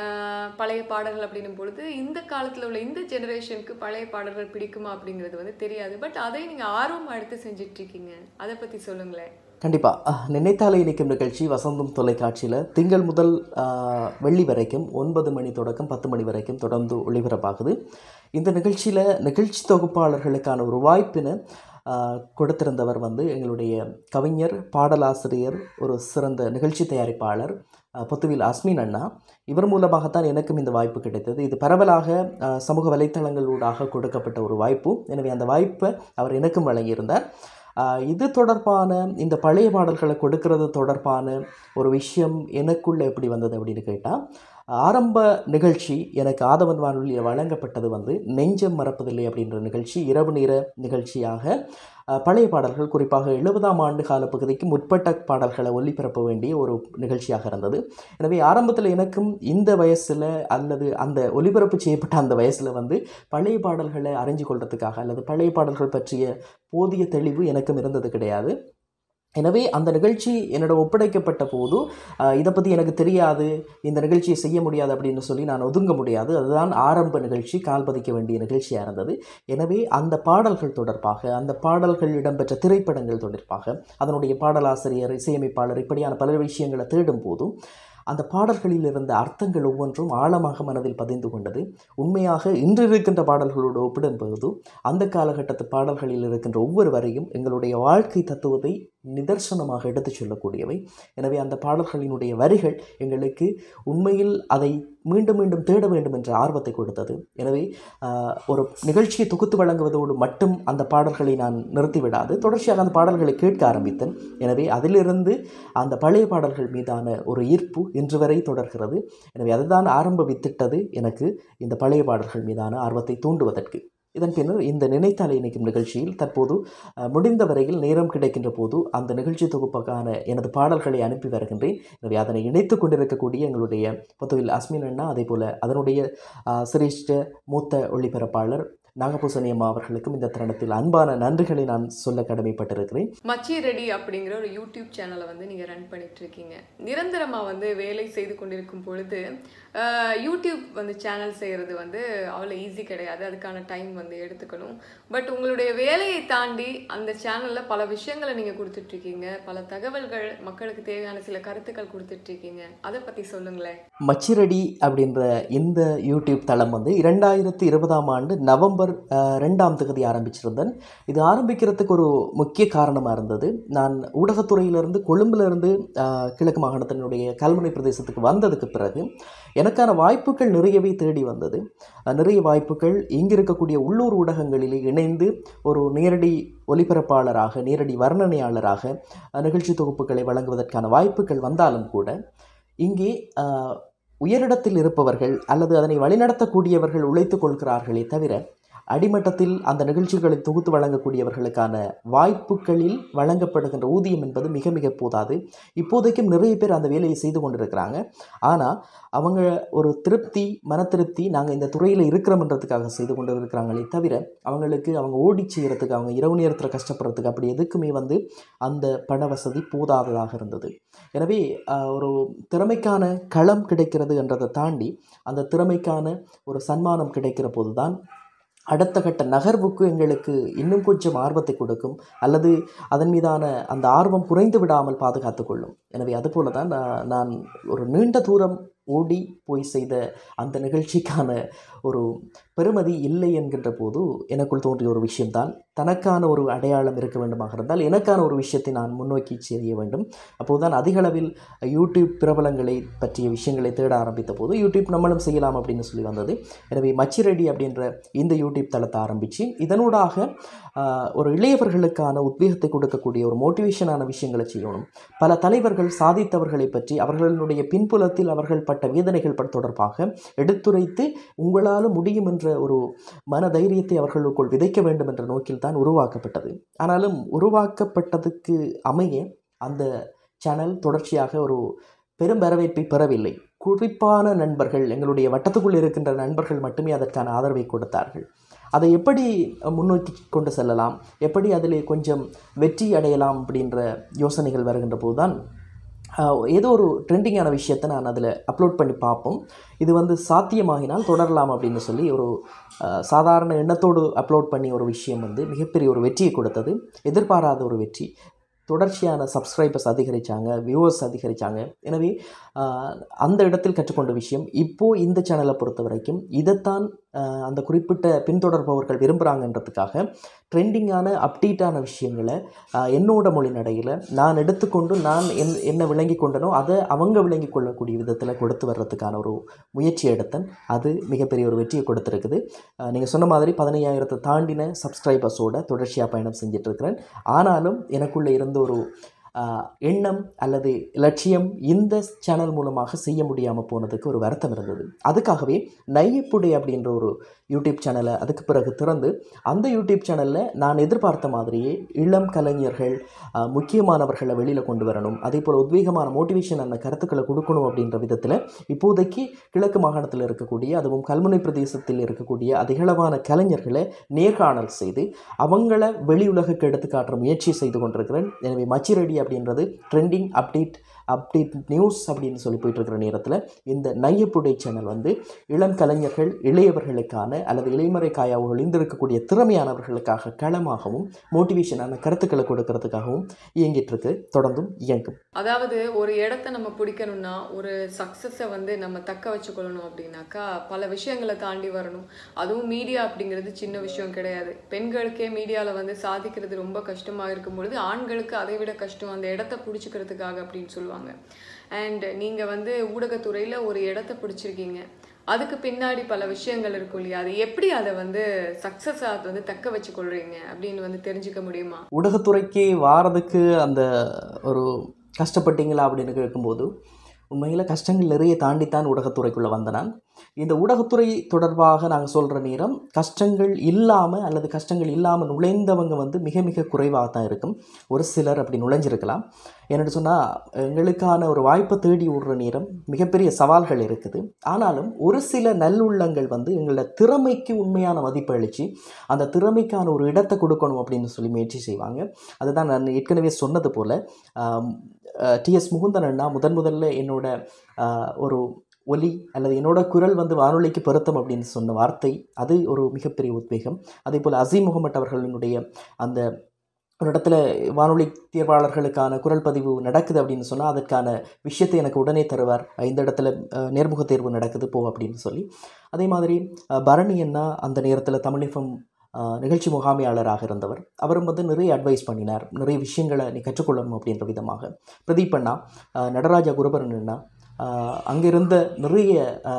பழைய பாடல்கள் அப்படின்னும் பொழுது இந்த காலத்தில் உள்ள இந்த ஜெனரேஷனுக்கு பழைய பாடல்கள் பிடிக்குமா அப்படிங்கிறது வந்து தெரியாது. பட் அதை நீங்கள் ஆர்வமாக எடுத்து செஞ்சிட்ருக்கீங்க, அதை பற்றி சொல்லுங்களேன். கண்டிப்பாக நினைத்தாலே இனிக்கும் நிகழ்ச்சி வசந்தம் தொலைக்காட்சியில் திங்கள் முதல் வெள்ளி வரைக்கும் ஒன்பது மணி தொடக்கம் பத்து மணி வரைக்கும் தொடர்ந்து ஒளிபரப்பாகுது. இந்த நிகழ்ச்சியில் நிகழ்ச்சி தொகுப்பாளர்களுக்கான ஒரு வாய்ப்பினை கொடுத்திருந்தவர் வந்து எங்களுடைய கவிஞர், பாடலாசிரியர், ஒரு சிறந்த நிகழ்ச்சி தயாரிப்பாளர் பொத்துவில் அஸ்மின் அண்ணா. இவர் மூலமாகத்தான் எனக்கும் இந்த வாய்ப்பு கிடைத்தது. இது பரவலாக சமூக வலைத்தளங்களூடாக கொடுக்கப்பட்ட ஒரு வாய்ப்பு. எனவே அந்த வாய்ப்பை அவர் எனக்கும் வழங்கியிருந்தார். இது தொடர்பான இந்த பழைய பாடல்களை கொடுக்கறது தொடர்பான ஒரு விஷயம் எனக்குள்ளே எப்படி வந்தது அப்படின்னு கேட்டால், ஆரம்ப நிகழ்ச்சி எனக்கு ஆதவன் வானொலியில் வழங்கப்பட்டது வந்து நெஞ்சம் மறப்பதில்லை அப்படின்ற நிகழ்ச்சி. இரவு நேர நிகழ்ச்சியாக பழைய பாடல்கள், குறிப்பாக எழுபதாம் ஆண்டு கால பகுதிக்கு முற்பட்ட பாடல்களை ஒளிபரப்ப வேண்டிய ஒரு நிகழ்ச்சியாக இருந்தது. எனவே ஆரம்பத்தில் எனக்கும் இந்த வயசில் அல்லது அந்த ஒளிபரப்பு செய்யப்பட்ட அந்த வயசில் வந்து பழைய பாடல்களை அறிஞ்சு கொள்றதுக்காக அல்லது பழைய பாடல்கள் பற்றிய போதிய தெளிவு எனக்கும் இருந்தது கிடையாது. எனவே அந்த நிகழ்ச்சி என்னோட ஒப்படைக்கப்பட்ட போது இதை பற்றி எனக்கு தெரியாது, இந்த நிகழ்ச்சியை செய்ய முடியாது அப்படின்னு சொல்லி நான் ஒதுங்க முடியாது. அதுதான் ஆரம்ப நிகழ்ச்சி, கால் பதிக்க வேண்டிய நிகழ்ச்சியாக இருந்தது. எனவே அந்த பாடல்கள் தொடர்பாக, அந்த பாடல்கள் இடம்பெற்ற திரைப்படங்கள் தொடர்பாக, அதனுடைய பாடலாசிரியர், இசையமைப்பாளர், இப்படியான பல விஷயங்களை தேடும் போதும் அந்த பாடல்களில் இருந்த அர்த்தங்கள் ஒவ்வொன்றும் ஆழமாக மனதில் பதிந்து கொண்டது. உண்மையாக இன்று இருக்கின்ற பாடல்களோடு ஒப்பிடும்போது அந்த காலகட்டத்து பாடல்களில் இருக்கின்ற ஒவ்வொரு வரையும் எங்களுடைய வாழ்க்கை தத்துவத்தை நிதர்சனமாக எடுத்துச் சொல்லக்கூடியவை. எனவே அந்த பாடல்களினுடைய வரிகள் எங்களுக்கு உண்மையில் அதை மீண்டும் மீண்டும் தேட வேண்டும் என்ற ஆர்வத்தை கொடுத்தது. எனவே ஒரு நிகழ்ச்சியை தொகுத்து வழங்குவதோடு மட்டும் அந்த பாடல்களை நான் நிறுத்திவிடாது, தொடர்ச்சியாக அந்த பாடல்களை கேட்க ஆரம்பித்தேன். எனவே அதிலிருந்து அந்த பழைய பாடல்கள் மீதான ஒரு ஈர்ப்பு இன்று வரை தொடர்கிறது. எனவே அதுதான் ஆரம்பித்திட்டது எனக்கு இந்த பழைய பாடல்கள் மீதான ஆர்வத்தை தூண்டுவதற்கு. இதன் பின்னர் இந்த நினைத்தாலே இணைக்கும் நிகழ்ச்சியில் தற்போது முடிந்த வரையில் நேரம் கிடைக்கின்ற போது அந்த நிகழ்ச்சி தொகுப்புக்கான எனது பாடல்களை அனுப்பி வருகின்றேன். எனவே அதனை இணைத்து கொண்டிருக்கக்கூடிய எங்களுடைய பொத்துவில் அஸ்மின் அண்ணா, அதே போல் அதனுடைய சிரேஷ்ட மூத்த ஒளிபரப்பாளர் நாகபூசணி அம்மா அவர்களுக்கும் இந்த தருணத்தில் அன்பான நன்றிகளை நான் சொல்ல கடமைப்பட்டிருக்கிறேன். மச்சி ரெடி அப்படிங்கிற ஒரு யூடியூப் சேனலை வந்து நீங்கள் ரன் பண்ணிட்டு இருக்கீங்க. நிரந்தரமாக வந்து வேலை செய்து கொண்டிருக்கும் பொழுது யூடியூப் வந்து சேனல் செய்கிறது வந்து அவ்வளோ ஈஸி கிடையாது, அதுக்கான டைம் வந்து எடுத்துக்கணும். பட் உங்களுடைய வேலையை தாண்டி அந்த சேனலில் பல விஷயங்களை நீங்கள் கொடுத்துட்ருக்கீங்க, பல தகவல்கள், மக்களுக்கு தேவையான சில கருத்துக்கள் கொடுத்துட்ருக்கீங்க. அதை பற்றி சொல்லுங்களேன். மச்சி ரெடி அப்படின்ற இந்த யூடியூப் தளம் வந்து இரண்டாயிரத்தி இருபதாம் ஆண்டு நவம்பர் ரெண்டாம் தேதி ஆரம்பிச்சிருந்தேன். இது ஆரம்பிக்கிறதுக்கு ஒரு முக்கிய காரணமாக இருந்தது. நான் ஊடகத்துறையிலிருந்து கொழும்பிலிருந்து கிழக்கு மாகாணத்தினுடைய கல்முனை பிரதேசத்துக்கு வந்ததுக்கு பிறகு எனக்கான வாய்ப்புகள் நிறையவே தேடி வந்தது. நிறைய வாய்ப்புகள் இங்கு இருக்கக்கூடிய உள்ளூர் ஊடகங்களில் இணைந்து ஒரு நேரடி ஒலிபரப்பாளராக, நேரடி வர்ணனையாளராக நிகழ்ச்சி தொகுப்புகளை வழங்குவதற்கான வாய்ப்புகள் வந்தாலும் கூட இங்கே உயரிடத்தில் இருப்பவர்கள் அல்லது அதனை வழிநடத்தக்கூடியவர்கள் உழைத்துக் கொள்கிறார்களே தவிர அடிமட்டத்தில் அந்த நிகழ்ச்சிகளை தொகுத்து வழங்கக்கூடியவர்களுக்கான வாய்ப்புகளில் வழங்கப்படுகின்ற ஊதியம் என்பது மிக மிக போதாது. இப்போதைக்கும் நிறைய பேர் அந்த வேலையை செய்து கொண்டிருக்கிறாங்க. ஆனால் அவங்க ஒரு திருப்தி, மன திருப்தி, நாங்கள் இந்த துறையில் இருக்கிறோம்ன்றதுக்காக செய்து கொண்டு இருக்கிறாங்களே தவிர அவங்களுக்கு அவங்க ஓடி செய்கிறதுக்கு, அவங்க இரவு நேரத்தில் கஷ்டப்படுறதுக்கு அப்படி எதுக்குமே வந்து அந்த பண வசதி போதாததாக இருந்தது. எனவே ஒரு திறமைக்கான களம் கிடைக்கிறது என்றதை தாண்டி அந்த திறமைக்கான ஒரு சன்மானம் கிடைக்கிற போது தான் அடுத்த கட்ட நகர்வுக்கு எங்களுக்கு இன்னும் கொஞ்சம் ஆர்வத்தை கொடுக்கும், அல்லது அதன் மீதான அந்த ஆர்வம் குறைந்து விடாமல் பாதுகாத்து கொள்ளும். எனவே அதுபோல தான் நான் நான் ஒரு நீண்ட தூரம் ஓடி போய் செய்த அந்த நிகழ்ச்சிக்கான ஒரு பெருமதி இல்லை என்கின்ற போது எனக்குள் தோன்றிய ஒரு விஷயம்தான், தனக்கான ஒரு அடையாளம் இருக்க வேண்டுமாக இருந்தால் எனக்கான ஒரு விஷயத்தை நான் முன்னோக்கி செய்ய வேண்டும். அப்போதுதான் அதிகளவில் யூடியூப் பிரபலங்களை பற்றிய விஷயங்களை தேட ஆரம்பித்த போது யூடியூப் நம்மளும் செய்யலாம் அப்படின்னு சொல்லி வந்தது. எனவே மச்சி ரெடி அப்படின்ற இந்த யூடியூப் தளத்தை ஆரம்பித்து இதனூடாக ஒரு இளையவர்களுக்கான உத்வேகத்தை கொடுக்கக்கூடிய ஒரு மோட்டிவேஷனான விஷயங்களை செய்யணும். பல தலைவர்கள் சாதித்தவர்களை பற்றி, அவர்களுடைய பின்புலத்தில் அவர்கள் பட்ட வேதனைகள் தொடர்பாக எடுத்துரைத்து உங்களால் முடியும் என்ற ஒரு மன தைரியத்தை அவர்களுக்குள் விதைக்க வேண்டும் என்ற நோக்கில் தான் உருவாக்கப்பட்டது. ஆனாலும் உருவாக்கப்பட்டதுக்கு அமைய அந்த சேனல் தொடர்ச்சியாக ஒரு பெரும் வரவேற்பை பெறவில்லை. குறிப்பான நண்பர்கள், எங்களுடைய வட்டத்துக்குள் இருக்கின்ற நண்பர்கள் மட்டுமே அதற்கான ஆதரவை கொடுத்தார்கள். அதை எப்படி முன்னோக்கி கொண்டு செல்லலாம், எப்படி அதில் கொஞ்சம் வெற்றி அடையலாம் அப்படின்ற யோசனைகள் வருகின்ற போது தான் ஏதோ ஒரு ட்ரெண்டிங்கான விஷயத்தை நான் அதில் அப்லோட் பண்ணி பார்ப்போம், இது வந்து சாத்தியமாகினால் தொடரலாம் அப்படின்னு சொல்லி ஒரு சாதாரண எண்ணத்தோடு அப்லோட் பண்ணி ஒரு விஷயம் வந்து மிகப்பெரிய ஒரு வெற்றியை கொடுத்தது. எதிர்பாராத ஒரு வெற்றி. தொடர்ச்சியான சப்ஸ்கிரைபர்ஸ் அதிகரித்தாங்க, வியூவர்ஸ் அதிகரித்தாங்க. எனவே அந்த இடத்தில் கற்றுக்கொண்ட விஷயம், இப்போது இந்த சேனலை பொறுத்த வரைக்கும் இதைத்தான் அந்த குறிப்பிட்ட பின்தொடர்பவர்கள் விரும்புகிறாங்கன்றதுக்காக ட்ரெண்டிங்கான அப்டேட்டான விஷயங்களை என்னோட மொழி நடையில் நான் எடுத்துக்கொண்டு நான் என் என்ன விளங்கி கொண்டனோ அதை அவங்க விளங்கி கொள்ளக்கூடிய விதத்தில் கொடுத்து வர்றதுக்கான ஒரு முயற்சி எடுத்தேன். அது மிகப்பெரிய ஒரு வெற்றியை கொடுத்துருக்குது. நீங்கள் சொன்ன மாதிரி பதினையாயிரத்தை தாண்டின சப்ஸ்கிரைபர்ஸோடு தொடர்ச்சியாக பயணம் செஞ்சிட்ருக்கிறேன். ஆனாலும் எனக்குள்ளே இருந்த ஒரு எண்ணம் அல்லது லட்சியம் இந்த சேனல் மூலமாக செய்ய முடியாமல் போனதுக்கு ஒரு வருத்தம் இருந்தது. அதுக்காகவே நையப்புடை அப்படின்ற ஒரு யூடியூப் சேனலை அதுக்கு பிறகு திறந்து அந்த யூடியூப் சேனலில் நான் எதிர்பார்த்த மாதிரியே இளம் கலைஞர்கள், முக்கியமானவர்களை வெளியில் கொண்டு வரணும், அதே போல் உத்வேகமான மோட்டிவேஷன் அந்த கருத்துக்களை கொடுக்கணும் அப்படின்ற விதத்தில் இப்போதைக்கு கிழக்கு மாகாணத்தில் இருக்கக்கூடிய, அதுவும் கல்முனை பிரதேசத்தில் இருக்கக்கூடிய அதிகளவான கலைஞர்களை நேர்காணல் செய்து அவங்கள வெளி உலகுக்கு எடுத்து காட்டுற முயற்சி செய்து கொண்டிருக்கிறேன். எனவே மச்சி ரெடி அப்படின்றது ட்ரெண்டிங் அப்டேட் அப்டேட் நியூஸ் அப்படின்னு சொல்லி போயிட்டுருக்கிற நேரத்தில் இந்த நையப்புடை சேனல் வந்து இளம் கலைஞர்கள், இளையவர்களுக்கான அல்லது இளைமறை காயாக ஒளிந்திருக்கக்கூடிய திறமையானவர்களுக்காக களமாகவும் மோட்டிவேஷனான கருத்துக்களை கொடுக்கறதுக்காகவும் இயங்கிட்டு இருக்கு, தொடர்ந்தும் இயங்கும். அதாவது ஒரு இடத்த நம்ம பிடிக்கணும்னா, ஒரு சக்ஸஸை வந்து நம்ம தக்க வச்சுக்கொள்ளணும் அப்படின்னாக்கா பல விஷயங்களை தாண்டி வரணும். அதுவும் மீடியா அப்படிங்கிறது சின்ன விஷயம் கிடையாது. பெண்களுக்கே மீடியாவில் வந்து சாதிக்கிறது ரொம்ப கஷ்டமாக இருக்கும் பொழுது ஆண்களுக்கு அதை விட கஷ்டம் அந்த இடத்த பிடிச்சிக்கிறதுக்காக அப்படின்னு சொல்லுவாங்க. அண்ட் நீங்கள் வந்து ஊடகத்துறையில் ஒரு இடத்த பிடிச்சிருக்கீங்க. அதுக்கு பின்னாடி பல விஷயங்கள் இருக்கும் இல்லையா? அது எப்படி அதை வந்து சக்ஸஸ் அதை வந்து தக்க வச்சு கொள்றீங்க அப்படின்னு வந்து தெரிஞ்சுக்க முடியுமா? ஊடகத்துறைக்கு வாரதுக்கு அந்த ஒரு கஷ்டப்பட்டீங்களா அப்படின்னு கேட்கும்போது உண்மையில் கஷ்டங்கள் நிறைய தாண்டித்தான் ஊடகத்துறைக்குள்ளே வந்த நான். இந்த ஊடகத்துறை தொடர்பாக நாங்கள் சொல்கிற நேரம் கஷ்டங்கள் இல்லாமல் அல்லது கஷ்டங்கள் இல்லாமல் நுழைந்தவங்க வந்து மிக மிக குறைவாக தான் இருக்கும். ஒரு சிலர் அப்படி நுழைஞ்சிருக்கலாம். என்னென்னு சொன்னால் எங்களுக்கான ஒரு வாய்ப்பை தேடி விடுற நேரம் மிகப்பெரிய சவால்கள் இருக்குது. ஆனாலும் ஒரு சில நல்லுள்ளங்கள் வந்து எங்களோட திறமைக்கு உண்மையான மதிப்பு அளித்து அந்த திறமைக்கான ஒரு இடத்தை கொடுக்கணும் அப்படின்னு சொல்லி முயற்சி செய்வாங்க. அதுதான் நான் ஏற்கனவே சொன்னது போல் டிஎஸ் முகுந்தன் அண்ணா முதன் முதல்ல என்னோட ஒரு ஒலி அல்லது என்னோட குரல் வந்து வானொலிக்கு பொருத்தம் அப்படின்னு சொன்ன வார்த்தை அது ஒரு மிகப்பெரிய உத்வேகம். அதே போல் அசீம் முகமட் அவர்களினுடைய அந்த ஒரு இடத்துல வானொலி தேர்வாளர்களுக்கான குரல் பதிவு நடக்குது அப்படின்னு சொன்னால் அதற்கான விஷயத்தை எனக்கு உடனே தருவார். இந்த இடத்துல நேர்முக தேர்வு நடக்குது போ அப்படின்னு சொல்லி. அதே மாதிரி பரணி அண்ணா அந்த நேரத்தில் தமிழிஃபம் நிகழ்ச்சி முகாமையாளராக இருந்தவர். அவரும் வந்து நிறைய அட்வைஸ் பண்ணினார், நிறைய விஷயங்களை நீ கற்றுக்கொள்ளணும் அப்படின்ற விதமாக. பிரதீப் அண்ணா, நடராஜா குருபரன் அண்ணா, அங்கே இருந்த நிறைய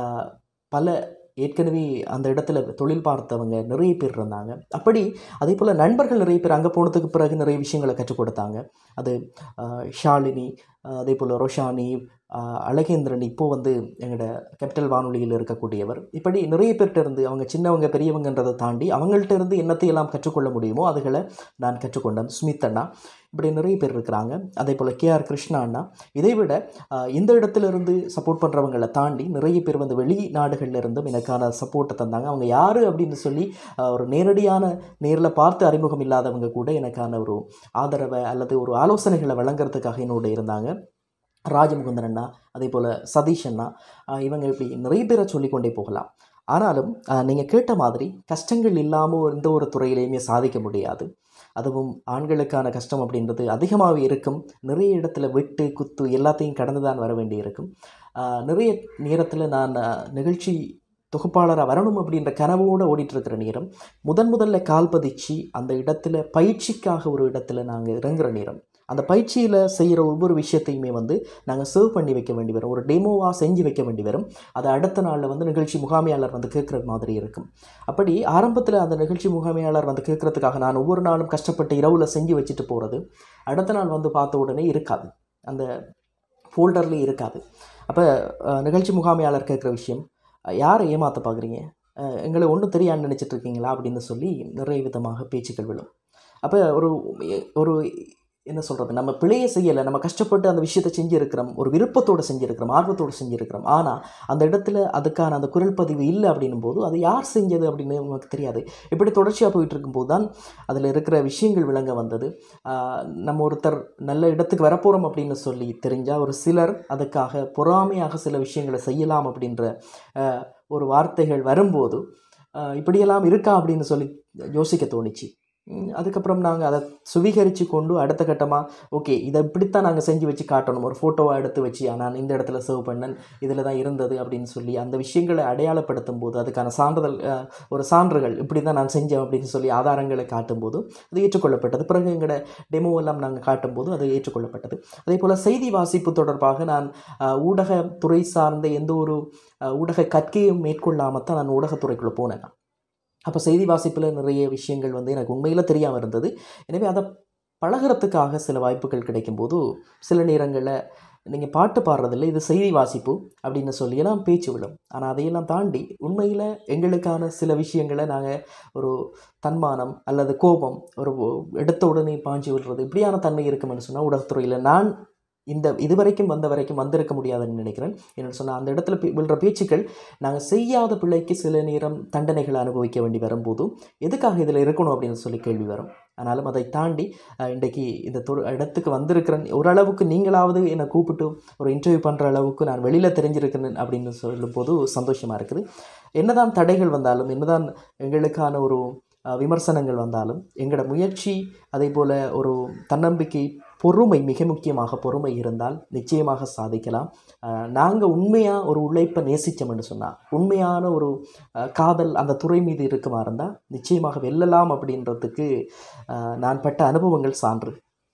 பல ஏற்கனவே அந்த இடத்துல தொழில் பார்த்தவங்க நிறைய பேர் இருந்தாங்க. அப்படி அதே போல் நண்பர்கள் நிறைய பேர் அங்கே போனதுக்கு பிறகு நிறைய விஷயங்களை கற்றுக் கொடுத்தாங்க. அது ஷாலினி, அதே போல் ரோஷானி, அழகேந்திரன், இப்போது வந்து எங்களோட கேபிட்டல் வானொலியில் இருக்கக்கூடியவர். இப்படி நிறைய பேர்கிட்ட இருந்து அவங்க சின்னவங்க பெரியவங்கன்றதை தாண்டி அவங்கள்ட்ட இருந்து என்னத்தை எல்லாம் கற்றுக்கொள்ள முடியுமோ அதுகளை நான் கற்றுக்கொண்டேன். ஸ்மித் அண்ணா, இப்படி நிறைய பேர் இருக்கிறாங்க. அதே போல் கே ஆர் கிருஷ்ணா அண்ணா. இதை விட இந்த இடத்துல இருந்து சப்போர்ட் பண்ணுறவங்களை தாண்டி நிறைய பேர் வந்து வெளிநாடுகளில் இருந்தும் எனக்கான சப்போர்ட்டை தந்தாங்க. அவங்க யார் அப்படின்னு சொல்லி ஒரு நேரடியான நேரில் பார்த்து அறிமுகம் இல்லாதவங்க கூட எனக்கான ஒரு ஆதரவை அல்லது ஒரு ஆலோசனைகளை வழங்குறதுக்காக என்னோட இருந்தாங்க. ராஜமுகுந்தன் அண்ணா, அதே போல் சதீஷ் அண்ணா, இவங்க இப்படி நிறைய பேரை சொல்லிக்கொண்டே போகலாம். ஆனாலும் நீங்கள் கேட்ட மாதிரி கஷ்டங்கள் இல்லாமல் எந்த ஒரு துறையிலையுமே சாதிக்க முடியாது. அதுவும் ஆண்களுக்கான கஷ்டம் அப்படின்றது அதிகமாகவே இருக்கும். நிறைய இடத்துல வெட்டு குத்து எல்லாத்தையும் கடந்து தான் வர வேண்டி இருக்கும். நிறைய நேரத்தில் நான் நிகழ்ச்சி தொகுப்பாளராக வரணும் அப்படின்ற கனவோடு ஓடிட்டுருக்கிற நேரம் முதன் முதல்ல கால் பதிச்சு அந்த இடத்துல பயிற்சிக்காக ஒரு இடத்துல நாங்கள் இறங்குற நேரம் அந்த பயிற்சியில் செய்கிற ஒவ்வொரு விஷயத்தையுமே வந்து நாங்கள் சர்வ் பண்ணி வைக்க வேண்டி வரும். ஒரு டெமோவாக செஞ்சு வைக்க வேண்டி வரும். அது அடுத்த நாளில் வந்து நிகழ்ச்சி முகாமையாளர் வந்து கேட்குற மாதிரி இருக்கும். அப்படி ஆரம்பத்தில் அந்த நிகழ்ச்சி முகாமையாளர் வந்து கேட்குறதுக்காக நான் ஒவ்வொரு நாளும் கஷ்டப்பட்டு இரவில் செஞ்சு வச்சுட்டு போகிறது அடுத்த நாள் வந்து பார்த்த உடனே இருக்காது, அந்த ஃபோல்டர்லேயே இருக்காது. அப்போ நிகழ்ச்சி முகாமையாளர் கேட்குற விஷயம், யாரை ஏமாற்ற பார்க்குறீங்க, எங்களை ஒன்றும் தெரியான்னு நினச்சிட்டு இருக்கீங்களா அப்படின்னு சொல்லி நிறைய விதமாக பேச்சுக்கள் விழும். அப்போ ஒரு ஒரு என்ன சொல்கிறது, நம்ம பிழையை செய்யலை, நம்ம கஷ்டப்பட்டு அந்த விஷயத்தை செஞ்சுருக்கிறோம், ஒரு விருப்பத்தோடு செஞ்சுருக்கிறோம், ஆர்வத்தோடு செஞ்சுருக்கிறோம். ஆனால் அந்த இடத்துல அதுக்கான அந்த குரல் பதிவு இல்லை அப்படின்னும் போது அது யார் செஞ்சது அப்படின்னு நமக்கு தெரியாது. இப்படி தொடர்ச்சியாக போயிட்டு இருக்கும்போது தான் அதில் இருக்கிற விஷயங்கள் விளங்க வந்தது. நம்ம ஒருத்தர் நல்ல இடத்துக்கு வரப்போகிறோம் அப்படின்னு சொல்லி தெரிஞ்சால் ஒரு சிலர் அதுக்காக பொறாமையாக சில விஷயங்களை செய்யலாம் அப்படின்ற ஒரு வார்த்தைகள் வரும்போது இப்படியெல்லாம் இருக்கா அப்படின்னு சொல்லி யோசிக்க தோணிச்சு. அதுக்கப்புறம் நாங்கள் அதை சுவீகரித்து கொண்டு அடுத்த கட்டமாக ஓகே இதை இப்படித்தான் நாங்கள் செஞ்சு வச்சு காட்டணும், ஒரு ஃபோட்டோவை எடுத்து வச்சு நான் இந்த இடத்துல சர்வ் பண்ணேன், இதில் தான் இருந்தது அப்படின்னு சொல்லி அந்த விஷயங்களை அடையாளப்படுத்தும் போது அதுக்கான சான்றிதழ் ஒரு சான்றுகள் இப்படி தான் நான் செஞ்சேன் அப்படின்னு சொல்லி ஆதாரங்களை காட்டும்போது அது ஏற்றுக்கொள்ளப்பட்டது. பிறகு எங்களோட டெமோ எல்லாம் நாங்கள் காட்டும்போது அது ஏற்றுக்கொள்ளப்பட்டது. அதே போல் செய்தி வாசிப்பு தொடர்பாக நான் ஊடகத்துறை சார்ந்த எந்த ஒரு ஊடக கற்கையும் மேற்கொள்ளாமல் தான் நான் ஊடகத்துறைக்குள்ளே போனேன். அப்போ செய்தி வாசிப்பில் நிறைய விஷயங்கள் வந்து எனக்கு உண்மையில் தெரியாமல் இருந்தது. எனவே அதை பழகிறதுக்காக சில வாய்ப்புகள் கிடைக்கும்போது சில நேரங்களில் நீங்கள் பாட்டு பாடுறதில்ல, இது செய்தி வாசிப்பு அப்படின்னு சொல்லியெல்லாம் பேச்சு விடும். ஆனால் அதையெல்லாம் தாண்டி உண்மையில் எங்களுக்கான சில விஷயங்களை நாங்கள் ஒரு தன்மானம் அல்லது கோபம் ஒரு எடுத்த உடனே பாஞ்சு விடுறது இப்படியான தன்மை இருக்குமென்னு சொன்னால் ஊடகத்துறையில் நான் இந்த இதுவரைக்கும் வந்த வரைக்கும் வந்திருக்க முடியாதுன்னு நினைக்கிறேன். என்னென்னு சொன்னால் அந்த இடத்துல விழுற பேச்சுக்கள் நாங்கள் செய்யாத பிள்ளைக்கு சில நேரம் தண்டனைகளை அனுபவிக்க வேண்டி வரும்போதும் எதுக்காக இதில் இருக்கணும் அப்படின்னு சொல்லி கேள்வி வரும். ஆனாலும் அதை தாண்டி இன்றைக்கு இந்த தொ இடத்துக்கு வந்திருக்கிறேன், ஓரளவுக்கு நீங்களாவது என்னை கூப்பிட்டு ஒரு இன்டர்வியூ பண்ணுற அளவுக்கு நான் வெளியில் தெரிஞ்சிருக்கிறேன் அப்படின்னு சொல்லும்போது சந்தோஷமாக இருக்குது. என்னதான் தடைகள் வந்தாலும் என்னதான் எங்களுக்கான ஒரு விமர்சனங்கள் வந்தாலும் எங்களோட முயற்சி அதே போல் ஒரு தன்னம்பிக்கை பொறுமை, மிக முக்கியமாக பொறுமை இருந்தால் நிச்சயமாக சாதிக்கலாம். நாங்கள் உண்மையாக ஒரு உழைப்பை நேசித்தோம்னு சொன்னால் உண்மையான ஒரு காதல் அந்த துறை மீது இருக்குமா இருந்தால் நிச்சயமாக வெல்லலாம் அப்படின்றதுக்கு நான் பட்ட அனுபவங்கள் சான்று.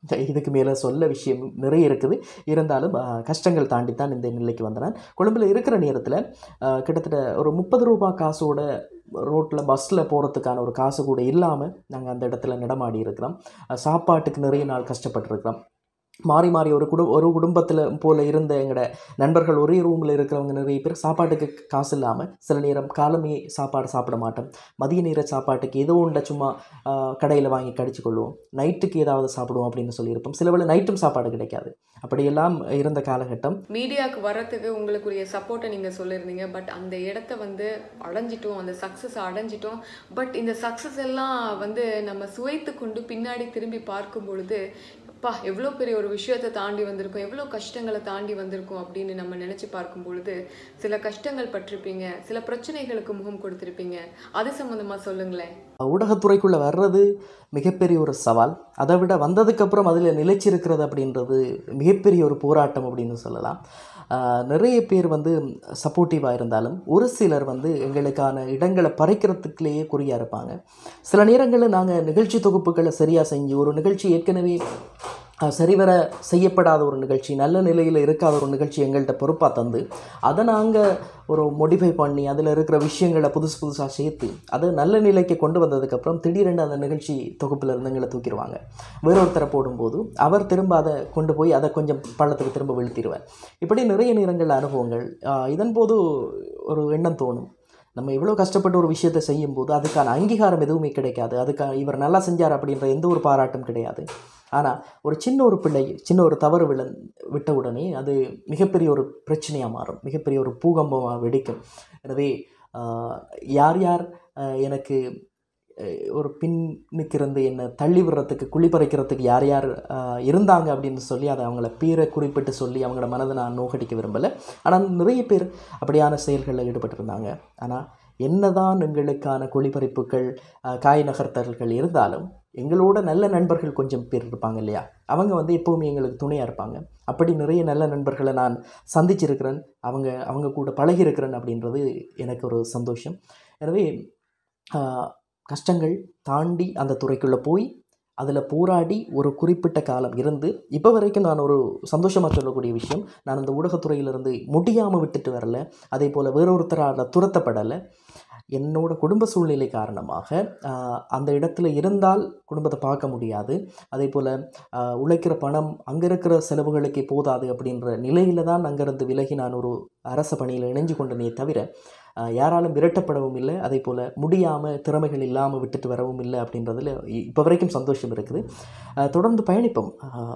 இதுக்கு மேலே சொல்ல விஷயம் நிறைய இருக்குது. இருந்தாலும் கஷ்டங்கள் தாண்டித்தான் இந்த நிலைக்கு வந்தேன். கொழும்பில் இருக்கிற நேரத்தில் கிட்டத்தட்ட ஒரு முப்பது ரூபா காசோட ரோட்டில் பஸ்ஸில் போகிறதுக்கான ஒரு காசு கூட இல்லாமல் நாங்கள் அந்த இடத்துல நடமாடி இருக்கிறோம். சாப்பாட்டுக்கு நிறைய நாள் கஷ்டப்பட்டுருக்கிறோம். மாறி மாறி ஒரு குடும் ஒரு குடும்பத்தில் போல் இருந்த எங்களோட நண்பர்கள் ஒரே ரூமில் இருக்கிறவங்க நிறைய பேர் சாப்பாட்டுக்கு காசு இல்லாமல் சில நேரம் காலமே சாப்பாடு சாப்பிட மாட்டோம். மதிய நேர சாப்பாட்டுக்கு ஏதோ ஒன்றை சும்மா கடையில் வாங்கி கடிச்சு கொள்வோம். நைட்டுக்கு ஏதாவது சாப்பிடுவோம் அப்படின்னு சொல்லியிருப்போம். சில வேளை நைட்டும் சாப்பாடு கிடைக்காது. அப்படியெல்லாம் இருந்த காலகட்டம். மீடியாவுக்கு வர்றதுக்கு உங்களுக்குரிய சப்போர்ட்டை நீங்கள் சொல்லியிருந்தீங்க. பட் அந்த இடத்த வந்து அடைஞ்சிட்டோம், அந்த சக்ஸஸ் அடைஞ்சிட்டோம். பட் இந்த சக்ஸஸ் எல்லாம் வந்து நம்ம சுவைத்து கொண்டு பின்னாடி திரும்பி பார்க்கும் பொழுது பா எவ்வளோ பெரிய ஒரு விஷயத்தை தாண்டி வந்திருக்கோம், எவ்வளோ கஷ்டங்களை தாண்டி வந்திருக்கோம் அப்படின்னு நம்ம நினச்சி பார்க்கும் பொழுது சில கஷ்டங்கள் பட்டிருப்பீங்க, சில பிரச்சனைகளுக்கு முகம் கொடுத்துருப்பீங்க. அது சம்மந்தமாக சொல்லுங்களேன். ஊடகத்துறைக்குள்ளே வர்றது மிகப்பெரிய ஒரு சவால். அதை விட வந்ததுக்கப்புறம் அதில் நிலைச்சிருக்கிறது அப்படின்றது மிகப்பெரிய ஒரு போராட்டம் அப்படின்னு சொல்லலாம். நிறைய பேர் வந்து சப்போர்ட்டிவாக இருந்தாலும் ஒரு சிலர் வந்து எங்களுக்கான இடங்களை பறிக்கிறதுக்குள்ளேயே குறியாக இருப்பாங்க. சில நேரங்களில் நாங்கள் நிகழ்ச்சி தொகுப்புகளை சரியாக செஞ்சு ஒரு நிகழ்ச்சி ஏற்கனவே சரிவர செய்யப்படாத ஒரு நிகழ்ச்சி, நல்ல நிலையில் இருக்காத ஒரு நிகழ்ச்சி எங்கள்கிட்ட பொறுப்பாக தந்து அதை நாங்கள் ஒரு மோடிஃபை பண்ணி அதில் இருக்கிற விஷயங்களை புதுசு புதுசாக சேர்த்து அதை நல்ல நிலைக்கு கொண்டு வந்ததுக்கப்புறம் திடீரென்று அந்த நிகழ்ச்சி தொகுப்பில் இருந்து எங்களை தூக்கிடுவாங்க. வேறொருத்தரை போடும்போது அவர் திரும்ப அதை கொண்டு போய் அதை கொஞ்சம் பள்ளத்துக்கு திரும்ப வீழ்த்திடுவார். இப்படி நிறைய நேரங்கள் அனுபவங்கள். இதன்போது ஒரு எண்ணம் தோணும், நம்ம இவ்வளோ கஷ்டப்பட்டு ஒரு விஷயத்தை செய்யும்போது அதுக்கான அங்கீகாரம் எதுவுமே கிடைக்காது, அதுக்கான இவர் நல்லா செஞ்சார் அப்படின்ற எந்த ஒரு பாராட்டும் கிடையாது. ஆனால் ஒரு சின்ன ஒரு பிள்ளை சின்ன ஒரு தவறு விழ விட்ட உடனே அது மிகப்பெரிய ஒரு பிரச்சனையாக மாறும், மிகப்பெரிய ஒரு பூகம்பமாக வெடிக்கும். எனவே யார் யார் எனக்கு ஒரு பின்னுக்கு இருந்து என்னை தள்ளி விடுறதுக்கு குழி பறிக்கிறதுக்கு யார் யார் இருந்தாங்க அப்படின்னு சொல்லி அதை அவங்கள பேரை குறிப்பிட்டு சொல்லி அவங்களோட மனதை நான் நோக்கடிக்க விரும்பலை. ஆனால் நிறைய பேர் அப்படியான செயல்களில் ஈடுபட்டிருந்தாங்க. ஆனால் என்னதான் எங்களுக்கான குழிப்பறிப்புகள் காய் நகர்த்தல்கள் இருந்தாலும் எங்களோட நல்ல நண்பர்கள் கொஞ்சம் பேர் இருப்பாங்க இல்லையா, அவங்க வந்து எப்போவுமே எங்களுக்கு துணையாக இருப்பாங்க. அப்படி நிறைய நல்ல நண்பர்களை நான் சந்திச்சிருக்கிறேன், அவங்க அவங்க கூட பழகியிருக்கிறேன் அப்படின்றது எனக்கு ஒரு சந்தோஷம். எனவே கஷ்டங்கள் தாண்டி அந்த துறைக்குள்ளே போய் அதில் போராடி ஒரு குறிப்பிட்ட காலம் இருந்து இப்போ வரைக்கும் நான் ஒரு சந்தோஷமாக சொல்லக்கூடிய விஷயம், நான் அந்த ஊடகத்துறையிலிருந்து முடியாமல் விட்டுட்டு வரல, அதே போல் வேறொருத்தரால் துரத்தப்படலை. என்னோட குடும்ப சூழ்நிலை காரணமாக அந்த இடத்துல இருந்தால் குடும்பத்தை பார்க்க முடியாது, அதே போல் உழைக்கிற பணம் அங்கே இருக்கிற செலவுகளுக்கே போதாது அப்படின்ற நிலையில் தான் அங்கேருந்து விலகி நான் ஒரு அரச பணியில் இணைஞ்சு கொண்டனே தவிர யாராலும் விரட்டப்படவும் இல்லை, அதே போல் முடியாமல் திறமைகள் இல்லாமல் விட்டுட்டு வரவும் இல்லை. அப்படின்றதில் இப்போ வரைக்கும் சந்தோஷம் இருக்குது. தொடர்ந்து பயணிப்போம்.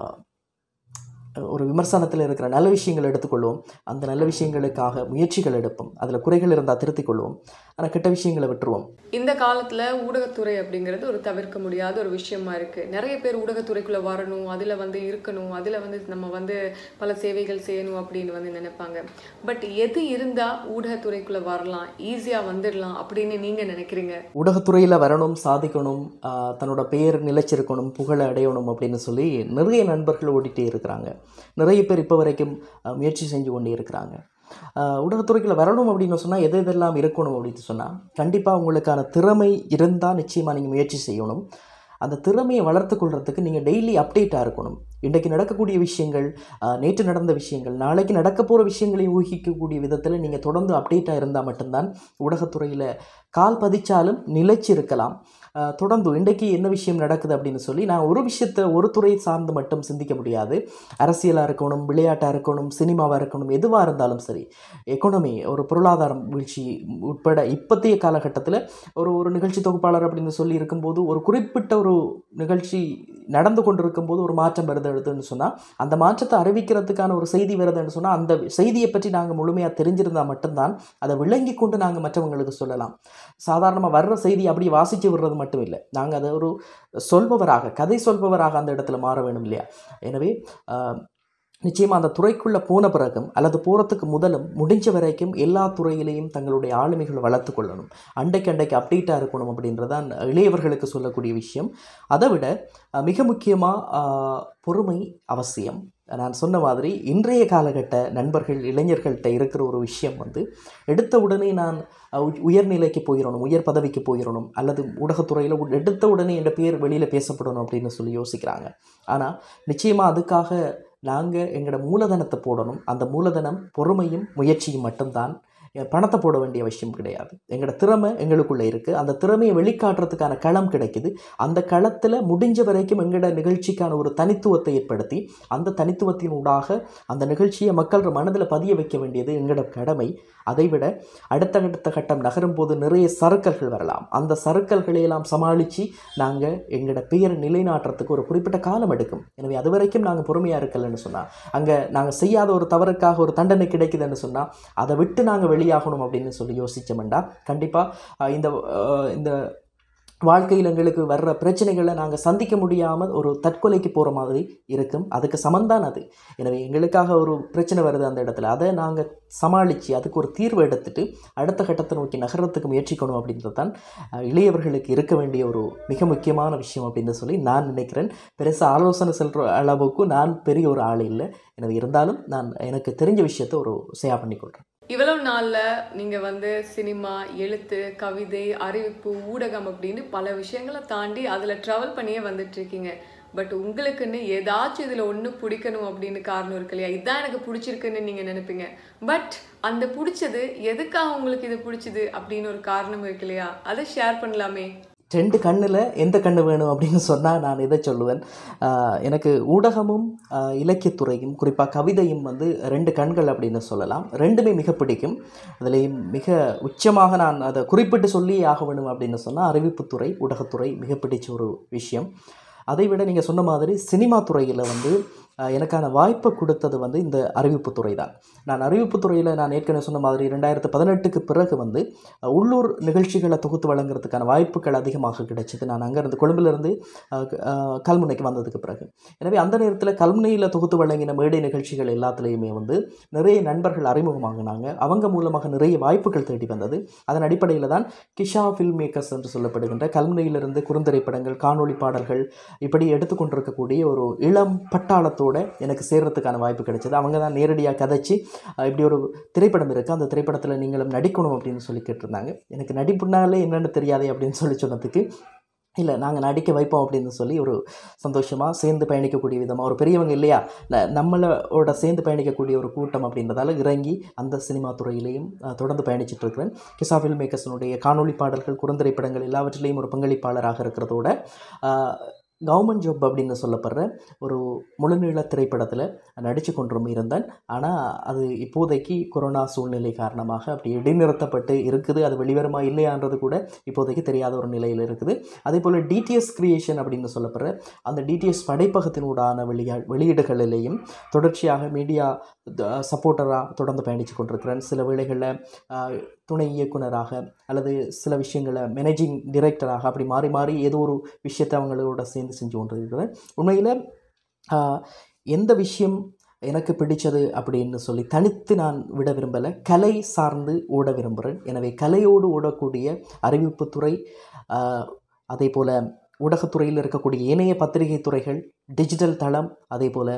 ஒரு விமர்சனத்தில் இருக்கிற நல்ல விஷயங்கள் எடுத்துக்கொள்வோம், அந்த நல்ல விஷயங்களுக்காக முயற்சிகள் எடுப்போம், அதில் குறைகள் இருந்தால் திருத்திக் கொள்வோம், ஆனால் கெட்ட விஷயங்களை விட்டுருவோம். இந்த காலத்தில் ஊடகத்துறை அப்படிங்கிறது ஒரு தவிர்க்க முடியாத ஒரு விஷயமா இருக்குது. நிறைய பேர் ஊடகத்துறைக்குள்ளே வரணும், அதில் வந்து இருக்கணும், அதில் வந்து நம்ம வந்து பல சேவைகள் செய்யணும் அப்படின்னு வந்து நினைப்பாங்க. பட் எது இருந்தால் ஊடகத்துறைக்குள்ளே வரலாம், ஈஸியாக வந்துடலாம் அப்படின்னு நீங்கள் நினைக்கிறீங்க? ஊடகத்துறையில் வரணும், சாதிக்கணும், தன்னோட பெயர் நிலைச்சிருக்கணும், புகழை அடையணும் அப்படின்னு சொல்லி நிறைய நண்பர்கள் ஓடிட்டே இருக்கிறாங்க. நிறைய பேர் இப்போ வரைக்கும் முயற்சி செஞ்சு கொண்டே இருக்கிறாங்க. ஊடகத்துறைக்குள்ள வரணும் அப்படின்னு சொன்னால் எது எதெல்லாம் இருக்கணும் அப்படின்னு சொன்னால், கண்டிப்பாக உங்களுக்கான திறமை இருந்தால் நிச்சயமாக நீங்கள் முயற்சி செய்யணும். அந்த திறமையை வளர்த்து கொள்றதுக்கு நீங்கள் டெய்லி அப்டேட்டாக இருக்கணும். இன்றைக்கு நடக்கக்கூடிய விஷயங்கள், நேற்று நடந்த விஷயங்கள், நாளைக்கு நடக்க போகிற விஷயங்களை ஊகிக்கக்கூடிய விதத்தில் நீங்கள் தொடர்ந்து அப்டேட்டாக இருந்தால் மட்டும்தான் ஊடகத்துறையில் கால் பதிச்சாலும் நிலைச்சி இருக்கலாம். தொடர்ந்து இன்றைக்கு என்ன விஷயம் நடக்குது அப்படின்னு சொல்லி நான் ஒரு விஷயத்தை ஒரு துறை சார்ந்து மட்டும் சிந்திக்க முடியாது. அரசியலாக இருக்கணும், விளையாட்டாக இருக்கணும், சினிமாவாக இருக்கணும், எதுவாக இருந்தாலும் சரி, எக்கனாமி ஒரு பொருளாதாரம் வீழ்ச்சி உட்பட இப்போத்தைய காலகட்டத்தில் ஒரு ஒரு நிகழ்ச்சி தொகுப்பாளர் அப்படின்னு சொல்லி இருக்கும்போது ஒரு குறிப்பிட்ட ஒரு நிகழ்ச்சி நடந்து கொண்டு இருக்கும்போது ஒரு மாற்றம் வருதுன்னு சொன்னால் அந்த மாற்றத்தை அறிவிக்கிறதுக்கான ஒரு செய்தி வருதுன்னு சொன்னால் அந்த செய்தியை பற்றி நாங்கள் முழுமையாக தெரிஞ்சிருந்தால் மட்டும்தான் அதை விளங்கி கொண்டு நாங்கள் மற்றவங்களுக்கு சொல்லலாம். சாதாரணமாக வர்ற செய்தி அப்படி வாசித்து விடுறது மட்டும் இல்லை, நாங்கள் அதை ஒரு சொல்பவராக, கதை சொல்பவராக அந்த இடத்துல மாற வேணும் இல்லையா. எனவே நிச்சயமாக அந்த துறைக்குள்ளே போன பிறகும் அல்லது போகிறதுக்கு முதலும் முடிஞ்ச வரைக்கும் எல்லா துறையிலையும் தங்களுடைய ஆளுமைகளை வளர்த்து கொள்ளணும், அண்டைக்கு அண்டைக்கு அப்டேட்டாக இருக்கணும் அப்படின்றதான் இளையவர்களுக்கு சொல்லக்கூடிய விஷயம். அதை விட மிக முக்கியமாக பொறுமை அவசியம். நான் சொன்ன மாதிரி இன்றைய காலகட்ட நண்பர்கள் இளைஞர்கள்ட்ட இருக்கிற ஒரு விஷயம் வந்து எடுத்த உடனே நான் உயர்நிலைக்கு போயிடணும், உயர் பதவிக்கு போயிடணும், அல்லது ஊடகத்துறையில் எடுத்த உடனே என் பேர் வெளியில் பேசப்படணும் அப்படின்னு சொல்லி யோசிக்கிறாங்க. ஆனால் நிச்சயமாக அதுக்காக நாங்கள் எங்களோட மூலதனத்தை போடணும். அந்த மூலதனம் பொறுமையும் முயற்சியும் மட்டும்தான், பணத்தை போட வேண்டிய விஷயம் கிடையாது. எங்களோட திறமை எங்களுக்குள்ளே இருக்குது. அந்த திறமையை வெளிக்காட்டுறதுக்கான களம் கிடைக்குது. அந்த களத்தில் முடிஞ்ச வரைக்கும் எங்களோட நிகழ்ச்சிக்கான ஒரு தனித்துவத்தை ஏற்படுத்தி அந்த தனித்துவத்தின் ஊடாக அந்த நிகழ்ச்சியை மக்கள் மனதில் பதிய வைக்க வேண்டியது எங்களோட கடமை. அதைவிட அடுத்த அடுத்த கட்டம் நகரும் போது நிறைய சறுக்கல்கள் வரலாம். அந்த சறுக்கல்களையெல்லாம் சமாளித்து நாங்கள் எங்களோட பெயரை நிலைநாட்டுறதுக்கு ஒரு குறிப்பிட்ட காலம் எடுக்கும். எனவே அது வரைக்கும் நாங்கள் பொறுமையாக இருக்கலன்னு சொன்னால், அங்கே நாங்கள் செய்யாத ஒரு தவறுக்காக ஒரு தண்டனை கிடைக்குதுன்னு சொன்னால் அதை விட்டு நாங்கள் வெளியாகணும் அப்படின்னு சொல்லி யோசித்தோம்னா கண்டிப்பாக இந்த இந்த வாழ்க்கையில் எங்களுக்கு வர்ற பிரச்சனைகளை நாங்கள் சந்திக்க முடியாமல் ஒரு தற்கொலைக்கு போகிற மாதிரி இருக்கும். அதுக்கு சமந்தான் அது. எனவே எங்களுக்காக ஒரு பிரச்சனை வருது அந்த இடத்துல, அதை நாங்கள் சமாளித்து அதுக்கு ஒரு தீர்வு எடுத்துட்டு அடுத்த கட்டத்தை நோக்கி நகரத்துக்கு முயற்சிக்கணும் அப்படின்றது தான் இளையவர்களுக்கு இருக்க வேண்டிய ஒரு மிக முக்கியமான விஷயம் அப்படின்னு சொல்லி நான் நினைக்கிறேன். பெருசாக ஆலோசனை செல்கிற அளவுக்கு நான் பெரிய ஒரு ஆள் இல்லை. எனவே இருந்தாலும் நான் எனக்கு தெரிஞ்ச விஷயத்தை ஒரு ஷேர் பண்ணிக்கொள்கிறேன். இவ்வளவு நாளில் நீங்கள் வந்து சினிமா, எழுத்து, கவிதை, அறிவிப்பு, ஊடகம் அப்படின்னு பல விஷயங்களை தாண்டி அதில் ட்ராவல் பண்ணியே வந்துட்டுருக்கீங்க. பட் உங்களுக்குன்னு ஏதாச்சும் இதில் ஒன்று பிடிக்கணும் அப்படின்னு காரணம் இருக்கு இல்லையா? இதுதான் எனக்கு பிடிச்சிருக்குன்னு நீங்கள் நினைப்பீங்க. பட் அந்த பிடிச்சது எதுக்காக உங்களுக்கு இது பிடிச்சிது அப்படின்னு ஒரு காரணம் இருக்கு இல்லையா? அதை ஷேர் பண்ணலாமே. ரெண்டு கண்ணில் எந்த கண்ணு வேணும் அப்படின்னு சொன்னால் நான் இதை சொல்லுவேன். எனக்கு ஊடகமும் இலக்கியத்துறையும் குறிப்பாக கவிதையும் வந்து ரெண்டு கண்கள் அப்படின்னு சொல்லலாம். ரெண்டுமே மிக பிடிக்கும். அதுலேயும் மிக உச்சமாக நான் அதை குறிப்பிட்டு சொல்லி ஆக வேணும் அப்படின்னு சொன்னால் அறிவிப்புத்துறை, ஊடகத்துறை மிக பிடிச்ச ஒரு விஷயம். அதை விட நீங்கள் சொன்ன மாதிரி சினிமா துறையில் வந்து எனக்கான வாய்ப்பை கொடுத்தது வந்து இந்த அறிவிப்புத்துறை தான். நான் அறிவிப்புத்துறையில் நான் ஏற்கனவே சொன்ன மாதிரி ரெண்டாயிரத்து பதினெட்டுக்கு பிறகு வந்து உள்ளூர் நிகழ்ச்சிகளை தொகுத்து வழங்குறதுக்கான வாய்ப்புகள் அதிகமாக கிடைச்சிது. நான் அங்கேருந்து கொழும்பிலிருந்து கல்முனைக்கு வந்ததுக்கு பிறகு. எனவே அந்த நேரத்தில் கல்முனையில் தொகுத்து வழங்கின மேடை நிகழ்ச்சிகள் எல்லாத்துலேயுமே வந்து நிறைய நண்பர்கள் அறிமுகமாகினாங்க. அவங்க மூலமாக நிறைய வாய்ப்புகள் தேடி வந்தது. அதன் அடிப்படையில் தான் கிஷா ஃபில்ம் மேக்கர்ஸ் என்று சொல்லப்படுகின்ற கல்முனையிலிருந்து குறுந்திரைப்படங்கள், காணொளி பாடல்கள் இப்படி எடுத்துக்கொண்டிருக்கக்கூடிய ஒரு இளம் பட்டாளத்தோடு எனக்கு சேர்றதுக்கான வாய்ப்பு கிடைச்சது. அவங்க தான் நேரடியாக கதைச்சி இப்படி ஒரு திரைப்படம் இருக்குது, அந்த திரைப்படத்தில் நீங்களும் நடிக்கணும் அப்படின்னு சொல்லி கேட்டிருந்தாங்க. எனக்கு நடிப்புனாலே என்னென்னு தெரியாதே அப்படின்னு சொல்லி சொன்னதுக்கு, இல்லை நாங்கள் நடிக்க வைப்போம் அப்படின்னு சொல்லி ஒரு சந்தோஷமாக சேர்ந்து பயணிக்கக்கூடிய விதமாக ஒரு பெரியவங்க இல்லையா, நம்மளோட சேர்ந்து பயணிக்கக்கூடிய ஒரு கூட்டம் அப்படின்றதால இறங்கி அந்த சினிமா துறையிலையும் தொடர்ந்து பயணிச்சுட்டு இருக்கிறேன். கிஷா ஃபில்ம் மேக்கர்ஸினுடைய காணொளி பாடல்கள், குறுந்திரைப்படங்கள் எல்லாவற்றிலையும் ஒரு பங்களிப்பாளராக இருக்கிறதோட கவர்மெண்ட் ஜாப் அப்படின்னு சொல்லப்படுற ஒரு முழுநீள திரைப்படத்தில் நடித்து கொண்டும் இருந்தேன். ஆனால் அது இப்போதைக்கு கொரோனா சூழ்நிலை காரணமாக அப்படி இடைநிறுத்தப்பட்டு இருக்குது. அது வெளிவரமா இல்லையான்றது கூட இப்போதைக்கு தெரியாத ஒரு நிலையில் இருக்குது. அதே போல் டிடிஎஸ் கிரியேஷன் அப்படின்னு சொல்லப்படுற அந்த டிடிஎஸ் படைப்பகத்தினூடான வெளியா வெளியீடுகளிலேயும் தொடர்ச்சியாக மீடியா சப்போர்ட்டராக தொடர்ந்து பயணித்து கொண்டிருக்கிறேன். சில வேளைகளில் துணை இயக்குனராக அல்லது சில விஷயங்களை மேனேஜிங் டைரக்டராக அப்படி மாறி மாறி ஏதோ ஒரு விஷயத்தை அவங்களோட சேர்ந்து செஞ்சு கொண்டிருக்கிறேன். உண்மையில் எந்த விஷயம் எனக்கு பிடித்தது அப்படின்னு சொல்லி தனித்து நான் விட விரும்பலை, கலை சார்ந்து ஓட விரும்புகிறேன். எனவே கலையோடு ஓடக்கூடிய அறிவிப்புத்துறை, அதே போல் ஊடகத்துறையில் இருக்கக்கூடிய இணைய பத்திரிகை துறைகள், டிஜிட்டல் தளம், அதே போல்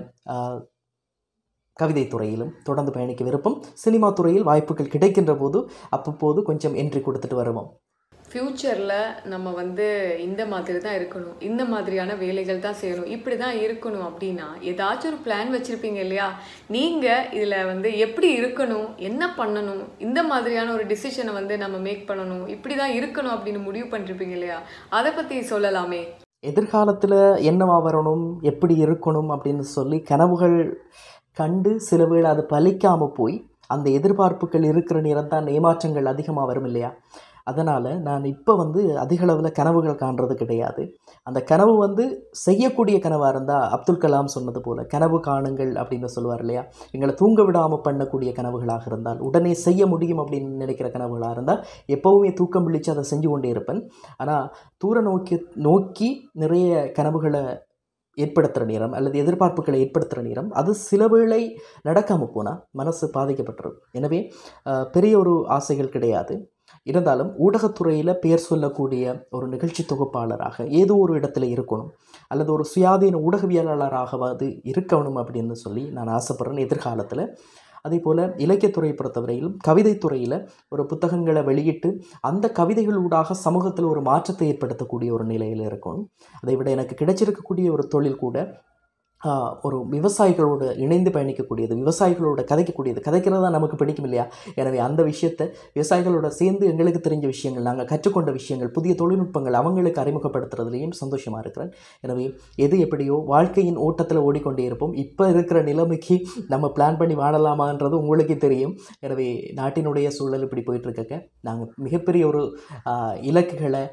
கவிதை துறையிலும் தொடர்ந்து பயணிக்க விருப்பம். சினிமா துறையில் வாய்ப்புகள் கிடைக்கின்ற போது அப்பப்போது கொஞ்சம் என்ட்ரி கொடுத்துட்டு வருவோம். ஃப்யூச்சரில் நம்ம வந்து இந்த மாதிரி தான் இருக்கணும், இந்த மாதிரியான வேலைகள் தான் செய்யணும், இப்படி தான் இருக்கணும் அப்படின்னா ஏதாச்சும் ஒரு பிளான் வச்சுருப்பீங்க இல்லையா? நீங்கள் இதில் வந்து எப்படி இருக்கணும், என்ன பண்ணணும், இந்த மாதிரியான ஒரு டிசிஷனை வந்து நம்ம மேக் பண்ணணும், இப்படி தான் இருக்கணும் அப்படின்னு முடிவு பண்ணிருப்பீங்க இல்லையா? அதை பற்றி சொல்லலாமே. எதிர்காலத்தில் என்னவா வரணும், எப்படி இருக்கணும் அப்படின்னு சொல்லி கனவுகள் கண்டு சில வேளை அது பலிக்காமல் போய் அந்த எதிர்பார்ப்புகள் இருக்கிற நேரம் தான் ஏமாற்றங்கள் அதிகமாக வரும் இல்லையா? அதனால் நான் இப்போ வந்து அதிகளவில் கனவுகள் காண்றது கிடையாது. அந்த கனவு வந்து செய்யக்கூடிய கனவாக இருந்தால் அப்துல் கலாம் சொன்னது போல் கனவு காணுங்கள் அப்படின்னு சொல்லுவார் இல்லையா? எங்களை தூங்க விடாமல் பண்ணக்கூடிய கனவுகளாக இருந்தால், உடனே செய்ய முடியும் அப்படின்னு நினைக்கிற கனவுகளாக இருந்தால் எப்போவுமே தூக்கம் விழித்து அதை செஞ்சு கொண்டே இருப்பேன். ஆனால் தூர நோக்கி நோக்கி நிறைய கனவுகளை ஏற்படுத்துகிற நேரம் அல்லது எதிர்பார்ப்புகளை ஏற்படுத்துகிற நேரம் அது சில வேளை நடக்காமல் போனால் மனசு பாதிக்கப்பட்டுரும். எனவே பெரிய ஒரு ஆசைகள் கிடையாது. இருந்தாலும் ஊடகத்துறையில் பெயர் சொல்லக்கூடிய ஒரு நிகழ்ச்சி தொகுப்பாளராக ஏதோ ஒரு இடத்துல இருக்கணும், அல்லது ஒரு சுயாதீன ஊடகவியலாளராகவாது இருக்கணும் அப்படின்னு சொல்லி நான் ஆசைப்படுறேன் எதிர்காலத்தில். அதே போல் இலக்கியத்துறையை பொறுத்தவரையிலும் கவிதைத்துறையில் ஒரு புத்தகங்களை வெளியிட்டு அந்த கவிதைகளூடாக சமூகத்தில் ஒரு மாற்றத்தை ஏற்படுத்தக்கூடிய ஒரு நிலையில் இருக்கணும். அதை விட எனக்கு கிடைச்சிருக்கக்கூடிய ஒரு தொழில் கூட ஒரு விவசாயிகளோடு இணைந்து பயணிக்கக்கூடியது, விவசாயிகளோட கதைக்கக்கூடியது. கதைக்கிறது தான் நமக்கு பிடிக்கும் இல்லையா? எனவே அந்த விஷயத்தை விவசாயிகளோட சேர்ந்து எங்களுக்கு தெரிஞ்ச விஷயங்கள், நாங்கள் கற்றுக்கொண்ட விஷயங்கள், புதிய தொழில்நுட்பங்கள் அவங்களுக்கு அறிமுகப்படுத்துறதுலேயும் சந்தோஷமாக இருக்கிறேன். எனவே எது எப்படியோ வாழ்க்கையின் ஓட்டத்தில் ஓடிக்கொண்டே இருப்போம். இப்போ இருக்கிற நிலைமைக்கு நம்ம பிளான் பண்ணி வாழலாமான்றது உங்களுக்கே தெரியும். எனவே நாட்டினுடைய சூழல் இப்படி போயிட்டுருக்க நாங்கள் மிகப்பெரிய ஒரு இலக்குகளை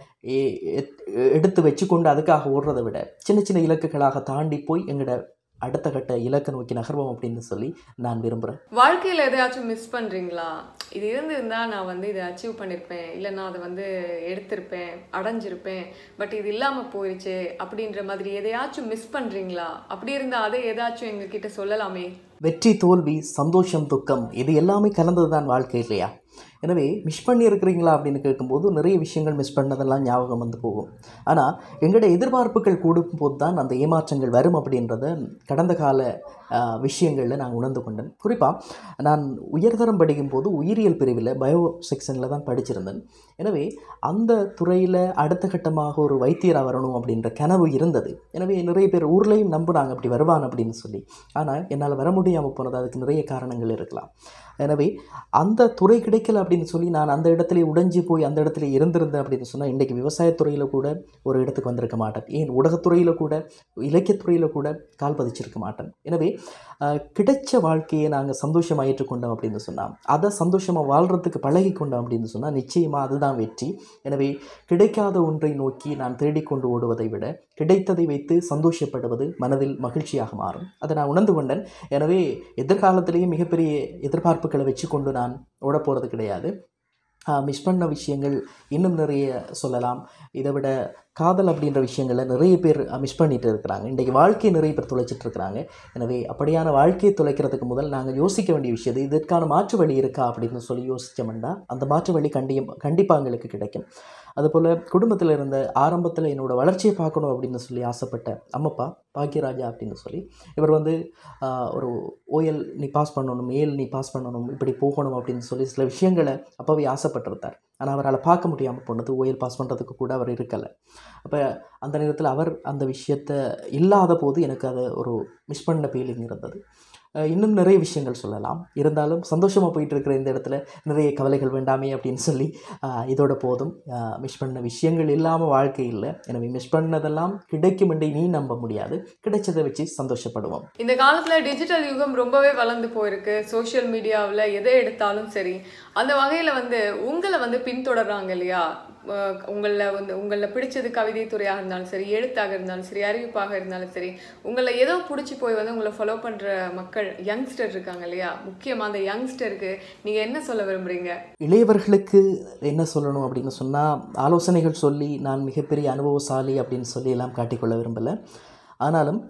எடுத்து வச்சுக்கொண்டு அதுக்காக ஓடுறதை விட சின்ன சின்ன இலக்குகளாக தாண்டி போய் எங்களோட அடுத்த கட்ட இலக்கை நோக்கி நகர்வோம் அப்படின்னு சொல்லி நான் விரும்புகிறேன். வாழ்க்கையில் எதையாச்சும் மிஸ் பண்ணுறீங்களா? இது இருந்திருந்தால் நான் வந்து இதை அச்சீவ் பண்ணியிருப்பேன், இல்லை நான் அதை வந்து எடுத்திருப்பேன், அடைஞ்சிருப்பேன், பட் இது இல்லாமல் போயிடுச்சு அப்படின்ற மாதிரி எதையாச்சும் மிஸ் பண்ணுறீங்களா? அப்படி இருந்தால் அதை ஏதாச்சும் எங்ககிட்ட சொல்லலாமே. வெற்றி, தோல்வி, சந்தோஷம், துக்கம் இது எல்லாமே கலந்தது தான் வாழ்க்கை இல்லையா? எனவே மிஸ் பண்ணி இருக்கிறீங்களா அப்படின்னு கேட்கும்போது நிறைய விஷயங்கள் மிஸ் பண்ணதெல்லாம் ஞாபகம் வந்து போகும். ஆனால் எங்களுடைய எதிர்பார்ப்புகள் கூடும்போது தான் அந்த ஏமாற்றங்கள் வரும் அப்படின்றத கடந்த கால விஷயங்களில் நான் உணர்ந்து கொண்டேன். குறிப்பாக நான் உயர்தரம் படிக்கும்போது உயிரியல் பிரிவில் பயோ செக்ஷனில் தான் படிச்சிருந்தேன். எனவே அந்த துறையில் அடுத்த கட்டமாக ஒரு வைத்தியராக வரணும் அப்படின்ற கனவு இருந்தது. எனவே நிறைய பேர் ஊர்லேயும் நம்புனாங்க அப்படி வருவான் அப்படின்னு சொல்லி. ஆனால் என்னால் வர முடியாமல் போனது அதுக்கு நிறைய காரணங்கள் இருக்கலாம். எனவே அந்த துறை கிடைக்கல அப்படின்னு சொல்லி நான் அந்த இடத்துல உடைஞ்சி போய் அந்த இடத்துல இருந்திருந்தேன் அப்படின்னு சொன்னால் இன்றைக்கு விவசாயத்துறையில் கூட ஒரு இடத்துக்கு வந்திருக்க மாட்டேன். ஏன் ஊடகத்துறையில் கூட இலக்கியத்துறையில் கூட கால் பதிச்சிருக்க மாட்டேன். எனவே கிடைச்ச வாழ்க்கையை நாங்கள் சந்தோஷமாக ஏற்றுக்கொண்டோம் அப்படின்னு சொன்னால், அதை சந்தோஷமாக வாழ்கிறதுக்கு பழகி கொண்டோம் அப்படின்னு சொன்னால் நிச்சயமாக அதுதான் வெற்றி. எனவே கிடைக்காத ஒன்றை நோக்கி நான் தேடிக்கொண்டு ஓடுவதை விட கிடைத்ததை வைத்து சந்தோஷப்படுவது மனதில் மகிழ்ச்சியாக மாறும். அதை நான் உணர்ந்து கொண்டேன். எனவே எதிர்காலத்திலேயே மிகப்பெரிய எதிர்பார்ப்புகளை வச்சு கொண்டு நான் ஓட போகிறது கிடையாது. மிஸ் பண்ண விஷயங்கள் இன்னும் நிறைய சொல்லலாம். இதை விட காதல் அப்படின்ற விஷயங்களை நிறைய பேர் மிஸ் பண்ணிகிட்டு இருக்கிறாங்க. இன்றைக்கு வாழ்க்கையை நிறைய பேர் தொலைச்சிட்டு இருக்கிறாங்க. எனவே அப்படியான வாழ்க்கையை தொலைக்கிறதுக்கு முதல் நாங்கள் யோசிக்க வேண்டிய விஷயம், இதற்கான மாற்று வழி இருக்கா அப்படின்னு சொல்லி யோசித்தோம்னா அந்த மாற்று வழி கண்டிப்பாக கண்டிப்பாக எங்களுக்கு கிடைக்கும். அதுபோல் குடும்பத்தில் இருந்த ஆரம்பத்தில் என்னோடய வளர்ச்சியை பார்க்கணும் அப்படின்னு சொல்லி ஆசைப்பட்ட அம்மப்பா பாக்கியராஜா அப்படின்னு சொல்லி, இவர் வந்து ஒரு ஓஎல் நீ பாஸ் பண்ணணும், ஏஎல் நீ பாஸ் பண்ணணும், இப்படி போகணும் அப்படின்னு சொல்லி சில விஷயங்களை அப்போவே ஆசைப்பட்டிருந்தார். ஆனால் அவரால் பார்க்க முடியாமல் போனது, ஓஎல் பாஸ் பண்ணுறதுக்கு கூட அவர் இருக்கலை. அப்போ அந்த நேரத்தில் அவர் அந்த விஷயத்தை இல்லாத போது எனக்கு அதை ஒரு மிஸ் பண்ண ஃபீலிங் இருந்தது. இன்னும் நிறைய விஷயங்கள் சொல்லலாம். இருந்தாலும் சந்தோஷமாக போயிட்டு இருக்கிற இந்த இடத்துல நிறைய கவலைகள் வேண்டாமே அப்படின்னு சொல்லி இதோட போதும். மிஸ் பண்ண விஷயங்கள் இல்லாமல் வாழ்க்கை இல்லை. எனவே மிஸ் பண்ணதெல்லாம் கிடைக்கும் என்று நீ நம்ப முடியாது. கிடைச்சதை வச்சு சந்தோஷப்படுவோம். இந்த காலத்தில் டிஜிட்டல் யுகம் ரொம்பவே வளர்ந்து போயிருக்கு. சோஷியல் மீடியாவில் எதை எடுத்தாலும் சரி, அந்த வகையில் வந்து உங்களை வந்து பின்தொடர்றாங்க இல்லையா? உங்களில் வந்து உங்களில் பிடிச்சது கவிதை துறையாக இருந்தாலும் சரி, எழுத்தாக இருந்தாலும் சரி, அறிவிப்பாக இருந்தாலும் சரி, உங்களை ஏதோ பிடிச்சி போய் வந்து உங்களை ஃபாலோ பண்ணுற மக்கள் யங்ஸ்டர் இருக்காங்க இல்லையா? முக்கியமாக அந்த யங்ஸ்டருக்கு நீங்கள் என்ன சொல்ல விரும்புகிறீங்க? இளையவர்களுக்கு என்ன சொல்லணும் அப்படின்னு சொன்னால், ஆலோசனைகள் சொல்லி நான் மிகப்பெரிய அனுபவசாலி அப்படின்னு சொல்லி எல்லாம் காட்டிக்கொள்ள விரும்பலை. ஆனாலும்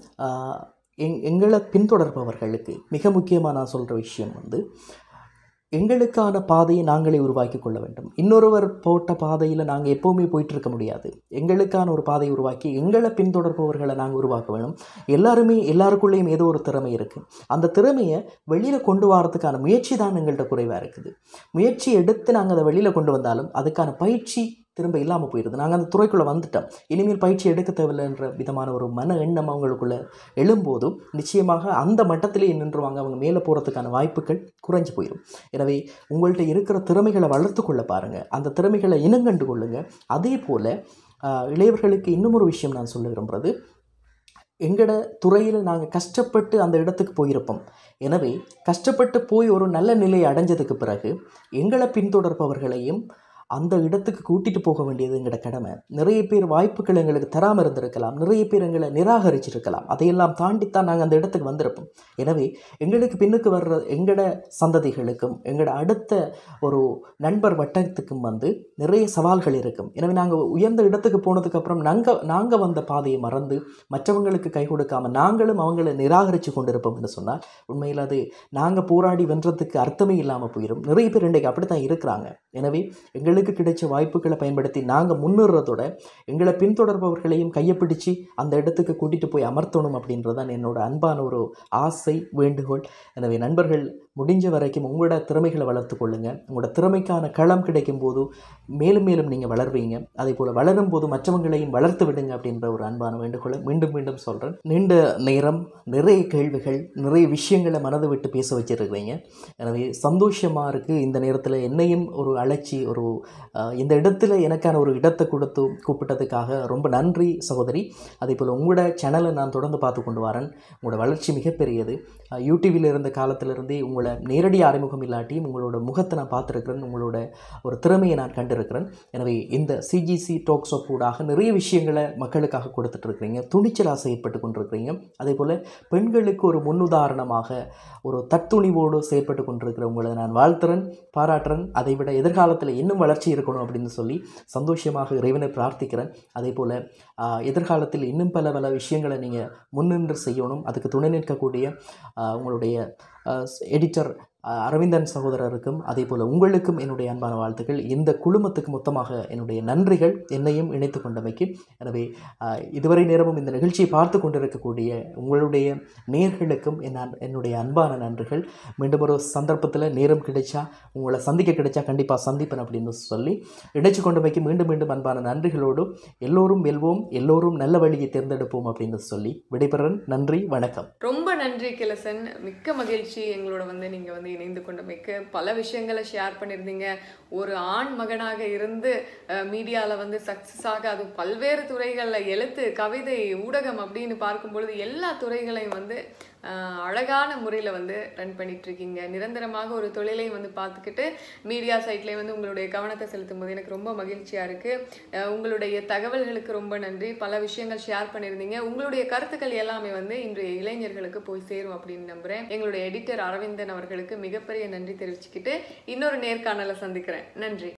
எங் எங்களை பின்தொடர்பவர்களுக்கு மிக முக்கியமாக நான் சொல்கிற விஷயம் வந்து, எங்களுக்கான பாதையை நாங்களே உருவாக்கி கொள்ள வேண்டும். இன்னொருவர் போட்ட பாதையில் நாங்கள் எப்போவுமே போயிட்டுருக்க முடியாது. எங்களுக்கான ஒரு பாதையை உருவாக்கி எங்களை பின்தொடர்பவர்களை நாங்கள் உருவாக்க வேணும். எல்லாருமே எல்லாருக்குள்ளேயும் ஏதோ ஒரு திறமை இருக்குது. அந்த திறமையை வெளியில் கொண்டு வரதுக்கான முயற்சி தான் எங்கள்கிட்ட குறைவாக இருக்குது. முயற்சி எடுத்து நாங்கள் அதை வெளியில் கொண்டு வந்தாலும் அதுக்கான பயிற்சி திரும்ப இல்லாமல் போயிடுது. நாங்கள் அந்த துறைக்குள்ளே வந்துட்டோம், இனிமேல் பயிற்சி எடுக்க தேவையில்லைன்ற விதமான ஒரு மன எண்ணம் அவங்களுக்குள்ளே எழும்போதும் நிச்சயமாக அந்த மட்டத்திலே நின்றுவாங்க. அவங்க மேலே போகிறதுக்கான வாய்ப்புகள் குறைஞ்சி போயிடும். எனவே உங்கள்கிட்ட இருக்கிற திறமைகளை வளர்த்து கொள்ள பாருங்கள், அந்த திறமைகளை இனங்கண்டு கொள்ளுங்கள். அதே போல் இளையவர்களுக்கு இன்னும் ஒரு விஷயம் நான் சொல்ல விரும்புகிறது, எங்களோட துறையில் நாங்கள் கஷ்டப்பட்டு அந்த இடத்துக்கு போயிருப்போம். எனவே கஷ்டப்பட்டு போய் ஒரு நல்ல நிலையை அடைஞ்சதுக்கு பிறகு எங்களை பின்தொடர்பவர்களையும் அந்த இடத்துக்கு கூட்டிகிட்டு போக வேண்டியது எங்களோட கடமை. நிறைய பேர் வாய்ப்புகள் எங்களுக்கு தராமல் இருந்திருக்கலாம், நிறைய பேர் எங்களை நிராகரிச்சிருக்கலாம். அதையெல்லாம் தாண்டித்தான் நாங்கள் அந்த இடத்துக்கு வந்திருப்போம். எனவே எங்களுக்கு பின்னுக்கு வர்ற எங்களோட சந்ததிகளுக்கும் எங்களோட அடுத்த ஒரு நண்பர் வட்டத்துக்கும் வந்து நிறைய சவால்கள் இருக்கும். எனவே நாங்கள் உயர்ந்த இடத்துக்கு போனதுக்கப்புறம் நாங்கள் நாங்கள் வந்த பாதையை மறந்து மற்றவங்களுக்கு கை கொடுக்காமல் நாங்களும் அவங்களை நிராகரித்து கொண்டிருப்போம் என்று சொன்னால் உண்மையில் அது நாங்கள் போராடி வென்றதுக்கு அர்த்தமே இல்லாமல் போயிடும். நிறைய பேர் இன்றைக்கு அப்படி தான் இருக்கிறாங்க. எனவே எங்களுக்கு எங்களுக்கு கிடைச்ச வாய்ப்புகளை பயன்படுத்தி நாங்கள் முன்னேறதோட எங்களை பின்தொடர்பவர்களையும் கையை பிடிச்சி அந்த இடத்துக்கு கூட்டிகிட்டு போய் அமர்த்தணும் அப்படின்றதான் என்னோட அன்பான ஒரு ஆசை, வேண்டுகோள். எனவே நண்பர்கள், முடிஞ்ச வரைக்கும் உங்களோட திறமைகளை வளர்த்து கொள்ளுங்கள். உங்களோட திறமைக்கான களம் கிடைக்கும் போது மேலும் மேலும் நீங்கள் வளர்வீங்க. அதே போல் வளரும் போது மற்றவங்களையும் வளர்த்து விடுங்க அப்படின்ற ஒரு அன்பான வேண்டுகோளை மீண்டும் மீண்டும் சொல்கிறேன். நீண்ட நேரம் நிறைய கேள்விகள், நிறைய விஷயங்களை மனதை விட்டு பேச வச்சுருக்கிறீங்க. எனவே சந்தோஷமாக இருக்குது. இந்த நேரத்தில் என்னையும் ஒரு அழைச்சி ஒரு இந்த இடத்துல எனக்கான ஒரு இடத்தை கொடுத்து கூப்பிட்டதுக்காக ரொம்ப நன்றி சகோதரி. அதே போல் உங்களோட சேனலை நான் தொடர்ந்து பார்த்து கொண்டு வரேன். உங்களோட வளர்ச்சி மிகப்பெரியது. யூடியூபில் இருந்த காலத்திலிருந்தே உங்களை நேரடி அறிமுகம் இல்லாட்டியும் உங்களோட முகத்தை நான் பார்த்துருக்கிறேன். உங்களோட ஒரு திறமையை நான் கண்டிருக்கிறேன். எனவே இந்த சிஜிசி டாக்ஸ் ஆஃப் ஊடாக நிறைய விஷயங்களை மக்களுக்காக கொடுத்துட்ருக்கிறீங்க. துணிச்சலாக செயற்பட்டு கொண்டிருக்கிறீங்க. அதே போல் பெண்களுக்கு ஒரு முன்னுதாரணமாக ஒரு தத்துணிவோடு செயற்பட்டு கொண்டிருக்கிற உங்களை நான் வாழ்த்துறேன், பாராட்டுறேன். அதை விட எதிர்காலத்தில் இன்னும் வளர்ச்சி இருக்கணும் அப்படின்னு சொல்லி சந்தோஷமாக இறைவனை பிரார்த்திக்கிறேன். அதே போல் எதிர்காலத்தில் இன்னும் பல பல விஷயங்களை நீங்கள் முன்னின்று செய்யணும். அதுக்கு துணை நிற்கக்கூடிய உங்களுடைய எடிட்டர் அரவிந்தன் சகோதரருக்கும் அதே போல் உங்களுக்கும் என்னுடைய அன்பான வாழ்த்துக்கள். இந்த குழுமத்துக்கு மொத்தமாக என்னுடைய நன்றிகள், என்னையும் இணைத்து கொண்டமைக்கு. எனவே இதுவரை நேரமும் இந்த நிகழ்ச்சியை பார்த்து கொண்டிருக்கக்கூடிய உங்களுடைய நேர்களுக்கும் என் என்னுடைய அன்பான நன்றிகள். மீண்டும் ஒரு சந்தர்ப்பத்தில் நேரம் கிடைச்சா, உங்களை சந்திக்க கிடைச்சா கண்டிப்பாக சந்திப்பேன் அப்படின்னு சொல்லி இணைச்சு கொண்டமைக்கு மீண்டும் மீண்டும் அன்பான நன்றிகளோடு எல்லோரும் வெல்வோம், எல்லோரும் நல்ல வழியை தேர்ந்தெடுப்போம் அப்படின்னு சொல்லி விடைபெறேன். நன்றி, வணக்கம். ரொம்ப நன்றி கிலசன். மிக்க மகிழ்ச்சி எங்களோட வந்து நீங்கள் வந்து இணைந்து கொண்டமைக்கு. பல விஷயங்களை ஷேர் பண்ணியிருந்தீங்க. ஒரு ஆண் மகனாக இருந்து மீடியாவில் வந்து சக்ஸஸ் ஆக, அது பல்வேறு துறைகளில் எழுத்து, கவிதை, ஊடகம் அப்படின்னு பார்க்கும்பொழுது எல்லா துறைகளையும் வந்து அழகான முறையில் வந்து ரன் பண்ணிகிட்ருக்கீங்க. நிரந்தரமாக ஒரு தொழிலையும் வந்து பார்த்துக்கிட்டு மீடியா சைட்லேயும் வந்து உங்களுடைய கவனத்தை செலுத்தும் போது எனக்கு ரொம்ப மகிழ்ச்சியாக இருக்குது. உங்களுடைய தகவல்களுக்கு ரொம்ப நன்றி. பல விஷயங்கள் ஷேர் பண்ணியிருந்தீங்க. உங்களுடைய கருத்துக்கள் எல்லாமே வந்து இன்றைய இளைஞர்களுக்கு போய் சேரும் அப்படின்னு நம்புகிறேன். எங்களுடைய எடிட்டர் அரவிந்தன் அவர்களுக்கு மிகப்பெரிய நன்றி தெரிவிச்சுக்கிட்டு இன்னொரு நேர்காணலை சந்திக்கிறேன். நன்றி.